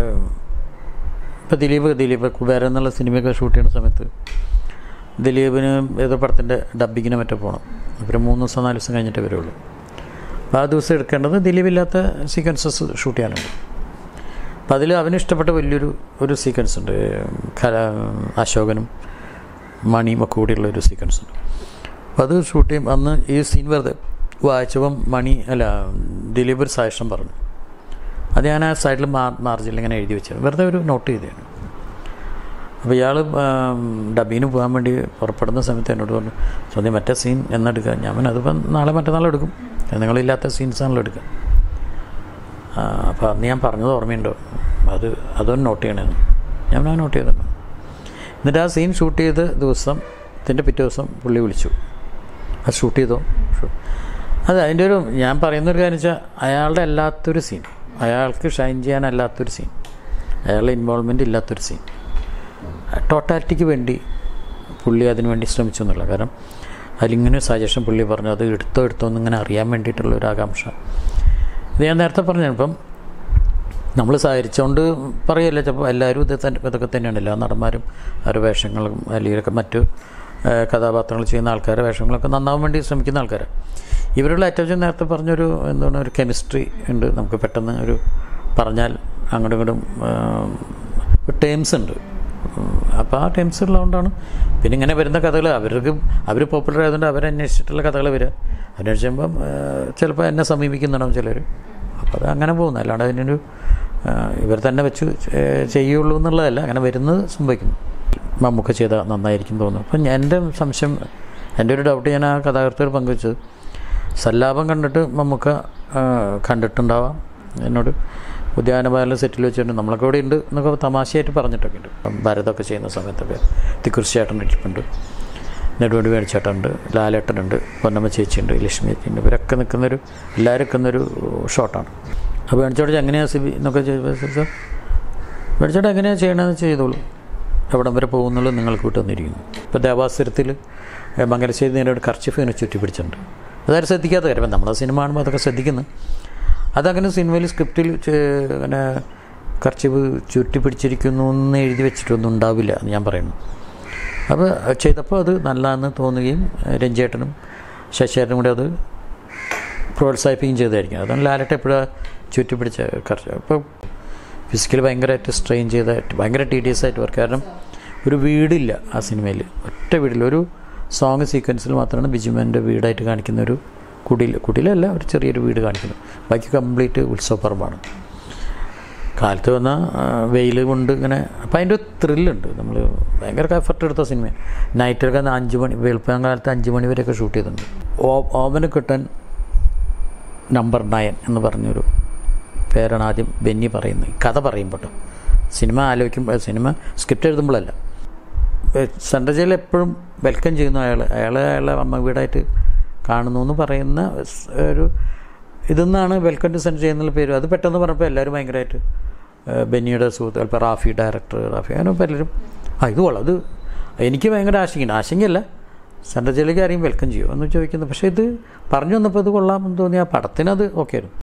ഇപ്പോൾ ദിലീപ് കുബേരൻ എന്നുള്ള സിനിമയൊക്കെ ഷൂട്ട് ചെയ്യുന്ന സമയത്ത് ദിലീപിന് ഏതോ പടത്തിൻ്റെ ഡബ്ബിങ്ങിന് മറ്റോ പോകണം. അപ്പോൾ 3 ദിവസം 4 ദിവസം കഴിഞ്ഞിട്ടേ വരുള്ളൂ. അപ്പോൾ ആ ദിവസം എടുക്കേണ്ടത് ദിലീപില്ലാത്ത സീക്വൻസസ് ഷൂട്ട് ചെയ്യാനുണ്ട്. അപ്പോൾ അതിൽ അവന് ഇഷ്ടപ്പെട്ട വലിയൊരു സീക്വൻസ് ഉണ്ട്. അശോകനും മണിയും ഒക്കെ കൂടിയുള്ളൊരു സീക്വൻസ് ഉണ്ട്. അപ്പോൾ അത് ഷൂട്ട് ചെയ്യും. അന്ന് ഈ സീൻ വെറുതെ വായിച്ചപ്പം ദിലീപ് ഒരു സജഷൻ പറഞ്ഞു. അത് ഞാൻ ആ സൈഡിൽ മാർജിനിൽ ഇങ്ങനെ എഴുതി വെച്ചിരുന്നു, വെറുതെ ഒരു നോട്ട് ചെയ്തതാണ്. അപ്പോൾ ഇയാൾ ഡബിന് പോകാൻ വേണ്ടി പുറപ്പെടുന്ന സമയത്ത് എന്നോട് പറഞ്ഞു, സത്യം മറ്റേ സീൻ എന്നെടുക്കുക. ഞാൻ അതിപ്പം നാളെ മറ്റന്നാൾ എടുക്കും, നിങ്ങളില്ലാത്ത സീൻസാണല്ലോ എടുക്കുക. അപ്പോൾ അന്ന് ഞാൻ പറഞ്ഞത് ഓർമ്മയുണ്ടോ, അതൊന്ന് നോട്ട് ചെയ്യണമെന്ന്. ഞാൻ നോട്ട് ചെയ്തിട്ടുണ്ട്. എന്നിട്ട് ആ സീൻ ഷൂട്ട് ചെയ്ത ദിവസത്തിൻ്റെ പിറ്റേ ദിവസം പുള്ളി വിളിച്ചു, അത് ഷൂട്ട് ചെയ്തോ? അതിൻ്റെ ഞാൻ പറയുന്നൊരു കാര്യം വെച്ചാൽ അയാളുടെ അല്ലാത്തൊരു സീൻ, അയാൾക്ക് ഷൈൻ ചെയ്യാനല്ലാത്തൊരു സീൻ, അയാളുടെ ഇൻവോൾവ്മെൻറ്റ് ഇല്ലാത്തൊരു സീൻ, ടോട്ടാലിറ്റിക്ക് വേണ്ടി പുള്ളി അതിനു വേണ്ടി ശ്രമിച്ചു എന്നുള്ള. കാരണം അതിലിങ്ങനെ സജഷൻ പുള്ളി പറഞ്ഞു, അത് എടുത്തോ എന്നിങ്ങനെ അറിയാൻ വേണ്ടിയിട്ടുള്ളൊരു ആകാംക്ഷ. ഇത് ഞാൻ നേരത്തെ പറഞ്ഞു. ഇപ്പം നമ്മൾ സഹകരിച്ചുകൊണ്ട് പറയല്ല, ചിലപ്പോൾ എല്ലാവരും ഇതൊക്കെ തന്നെയാണ്. എല്ലാ നടന്മാരും അവരുടെ വേഷങ്ങളും അല്ലെങ്കിൽ മറ്റു കഥാപാത്രങ്ങൾ ചെയ്യുന്ന ആൾക്കാരുടെ വേഷങ്ങളൊക്കെ നന്നാവാൻ വേണ്ടി ശ്രമിക്കുന്ന ആൾക്കാരാണ്. ഇവരുടെ അറ്റാച്ച് നേരത്തെ പറഞ്ഞൊരു ഒരു കെമിസ്ട്രി ഉണ്ട്. നമുക്ക് പെട്ടെന്ന് പറഞ്ഞാൽ അങ്ങോട്ടും ഇങ്ങോട്ടും ടേംസ് ഉണ്ട്. അപ്പോൾ ആ ടേംസ് ഉള്ളതുകൊണ്ടാണ്. പിന്നെ ഇങ്ങനെ വരുന്ന കഥകൾ അവർ പോപ്പുലർ ആയതുകൊണ്ട് അവരന്വേഷിച്ചിട്ടുള്ള കഥകൾ വരിക. അന്വേഷിക്കുമ്പം ചിലപ്പോൾ എന്നെ സമീപിക്കുന്നുണ്ടാവും ചിലർ. അപ്പോൾ അത് അങ്ങനെ പോകുന്നു. അല്ലാണ്ട് അതിനൊരു ഇവർ തന്നെ വെച്ച് ചെയ്യുള്ളൂ എന്നുള്ളതല്ല, അങ്ങനെ വരുന്നത് സംഭവിക്കുന്നു. മമ്മൂക്ക ചെയ്താൽ നന്നായിരിക്കും തോന്നുന്നു. അപ്പം എൻ്റെ സംശയം, എൻ്റെ ഒരു ഡൗട്ട് ഞാൻ ആ കഥാകൃത്തോട് പങ്കുവെച്ചത്, സല്ലാപം കണ്ടിട്ട് മമ്മൂക്ക കണ്ടിട്ടുണ്ടാവാം. എന്നോട് ഉദ്യാനപാലം സെറ്റിൽ വെച്ചിട്ടുണ്ട്, നമ്മളൊക്കെ ഇവിടെ ഉണ്ട് എന്നൊക്കെ തമാശയായിട്ട് പറഞ്ഞിട്ടൊക്കെ ഉണ്ട്. ഭരതമൊക്കെ ചെയ്യുന്ന സമയത്തൊക്കെ തിക്കുറിശി ചേട്ടൻ ഇട്ടിട്ടുണ്ട്, നെടുവണ്ടി വേണിച്ചേട്ടനുണ്ട്, ലാലേട്ടനുണ്ട്, പൊന്നമ്മ ചേച്ചിയുണ്ട്, ലക്ഷ്മി ചേച്ചിയുണ്ട്. ഇവരൊക്കെ എല്ലാവരും നിൽക്കുന്നൊരു ഷോട്ടാണ്. അപ്പോൾ വേണിച്ചേട്ടൻ എങ്ങനെയാണ് സിബി എന്നൊക്കെ ചോദിച്ചാൽ, വേണിച്ചേട്ടൻ എങ്ങനെയാണ് ചെയ്യണമെന്ന് ചെയ്തോളൂ, എവിടം വരെ പോകുന്നുള്ളത് നിങ്ങൾക്ക് വിട്ട് വന്നിരിക്കുന്നു. ഇപ്പോൾ ദേവാസുരത്തിൽ മംഗലശ്ശേരി നേരെ ഒരു കർച്ചിഫ് ഇങ്ങനെ ചുറ്റി പിടിച്ചിട്ടുണ്ട്. അതാരും ശ്രദ്ധിക്കാത്ത കാര്യം. നമ്മുടെ സിനിമ കാണുമ്പോൾ അതൊക്കെ ശ്രദ്ധിക്കുന്നു. അതങ്ങനെ സിനിമയിൽ സ്ക്രിപ്റ്റിൽ അങ്ങനെ കർച്ചിവ് ചുറ്റി പിടിച്ചിരിക്കുന്നു എന്ന് എഴുതി വെച്ചിട്ടൊന്നും ഉണ്ടാവില്ല എന്ന് ഞാൻ പറയുന്നു. അപ്പോൾ ചെയ്തപ്പോൾ അത് നല്ലതെന്ന് തോന്നുകയും രഞ്ജേട്ടനും ശശിയേട്ടനും കൂടെ അത് പ്രോത്സാഹിപ്പിക്കുകയും ചെയ്തായിരിക്കും. അതാണ് ലാലേട്ടൻ എപ്പോഴും ചുറ്റി പിടിച്ച കർച്ചിവ്. അപ്പോൾ ഫിസിക്കലി ഭയങ്കരമായിട്ട് സ്ട്രെയിൻ ചെയ്തായിട്ട് ഭയങ്കര ടീഡിയസ് ആയിട്ട് വർക്ക്. കാരണം ഒരു വീടില്ല ആ സിനിമയിൽ, ഒറ്റ വീടില്ല. ഒരു സോങ് സീക്വൻസിൽ മാത്രമാണ് ബിജുമേൻ്റെ വീടായിട്ട് കാണിക്കുന്ന ഒരു കുടിലല്ല, ഒരു ചെറിയൊരു വീട് കാണിക്കുന്നത്. ബാക്കി കംപ്ലീറ്റ് ഉത്സവപ്പറമ്പാണ്. കാലത്ത് വന്ന വെയിൽ കൊണ്ട് ഇങ്ങനെ. അപ്പം അതിൻ്റെ ഒരു ത്രില്ലുണ്ട്. നമ്മൾ ഭയങ്കര എഫർട്ട് എടുത്ത സിനിമ. നൈറ്റിലൊക്കെ 5 മണി, വെളുപ്പം കാലത്ത് 5 മണി വരെയൊക്കെ ഷൂട്ട് ചെയ്തിട്ടുണ്ട്. ഓമനക്കുട്ടൻ നമ്പർ 9 എന്ന് പറഞ്ഞൊരു പേരാണ് ആദ്യം ബെന്നി പറയുന്നത്. കഥ പറയുമ്പോൾ സിനിമ ആലോചിക്കുമ്പോൾ, സിനിമ സ്ക്രിപ്റ്റ് എഴുതുമ്പോഴല്ല. സെൻട്രൽ ജയിലിൽ എപ്പോഴും വെൽക്കം ചെയ്യുന്നു അയാളെ അമ്മ വീടായിട്ട് കാണുന്നു എന്ന് പറയുന്ന ഒരു ഇതെന്നാണ് വെൽക്കം ടു സെൻട്രൽ ജയിൽ എന്നുള്ള പേര്. അത് പെട്ടെന്ന് പറഞ്ഞപ്പോൾ എല്ലാവരും ഭയങ്കരമായിട്ട് ബെന്നിയുടെ സുഹൃത്ത്, ചിലപ്പോൾ റാഫി ഡയറക്ടർ റാഫി, അങ്ങനെ പലരും ഇത് കൊള്ളാം. അത് എനിക്ക് ഭയങ്കര ആശങ്കയല്ല, സെൻട്രൽ ജയിലിലേക്ക് ആരെയും വെൽക്കം ചെയ്യുമോ എന്ന് ചോദിക്കുന്നത്. പക്ഷേ ഇത് പറഞ്ഞു വന്നപ്പോൾ ഇത് കൊള്ളാമെന്ന് തോന്നി. ആ പടത്തിനത് ഓക്കെ ആയിരുന്നു.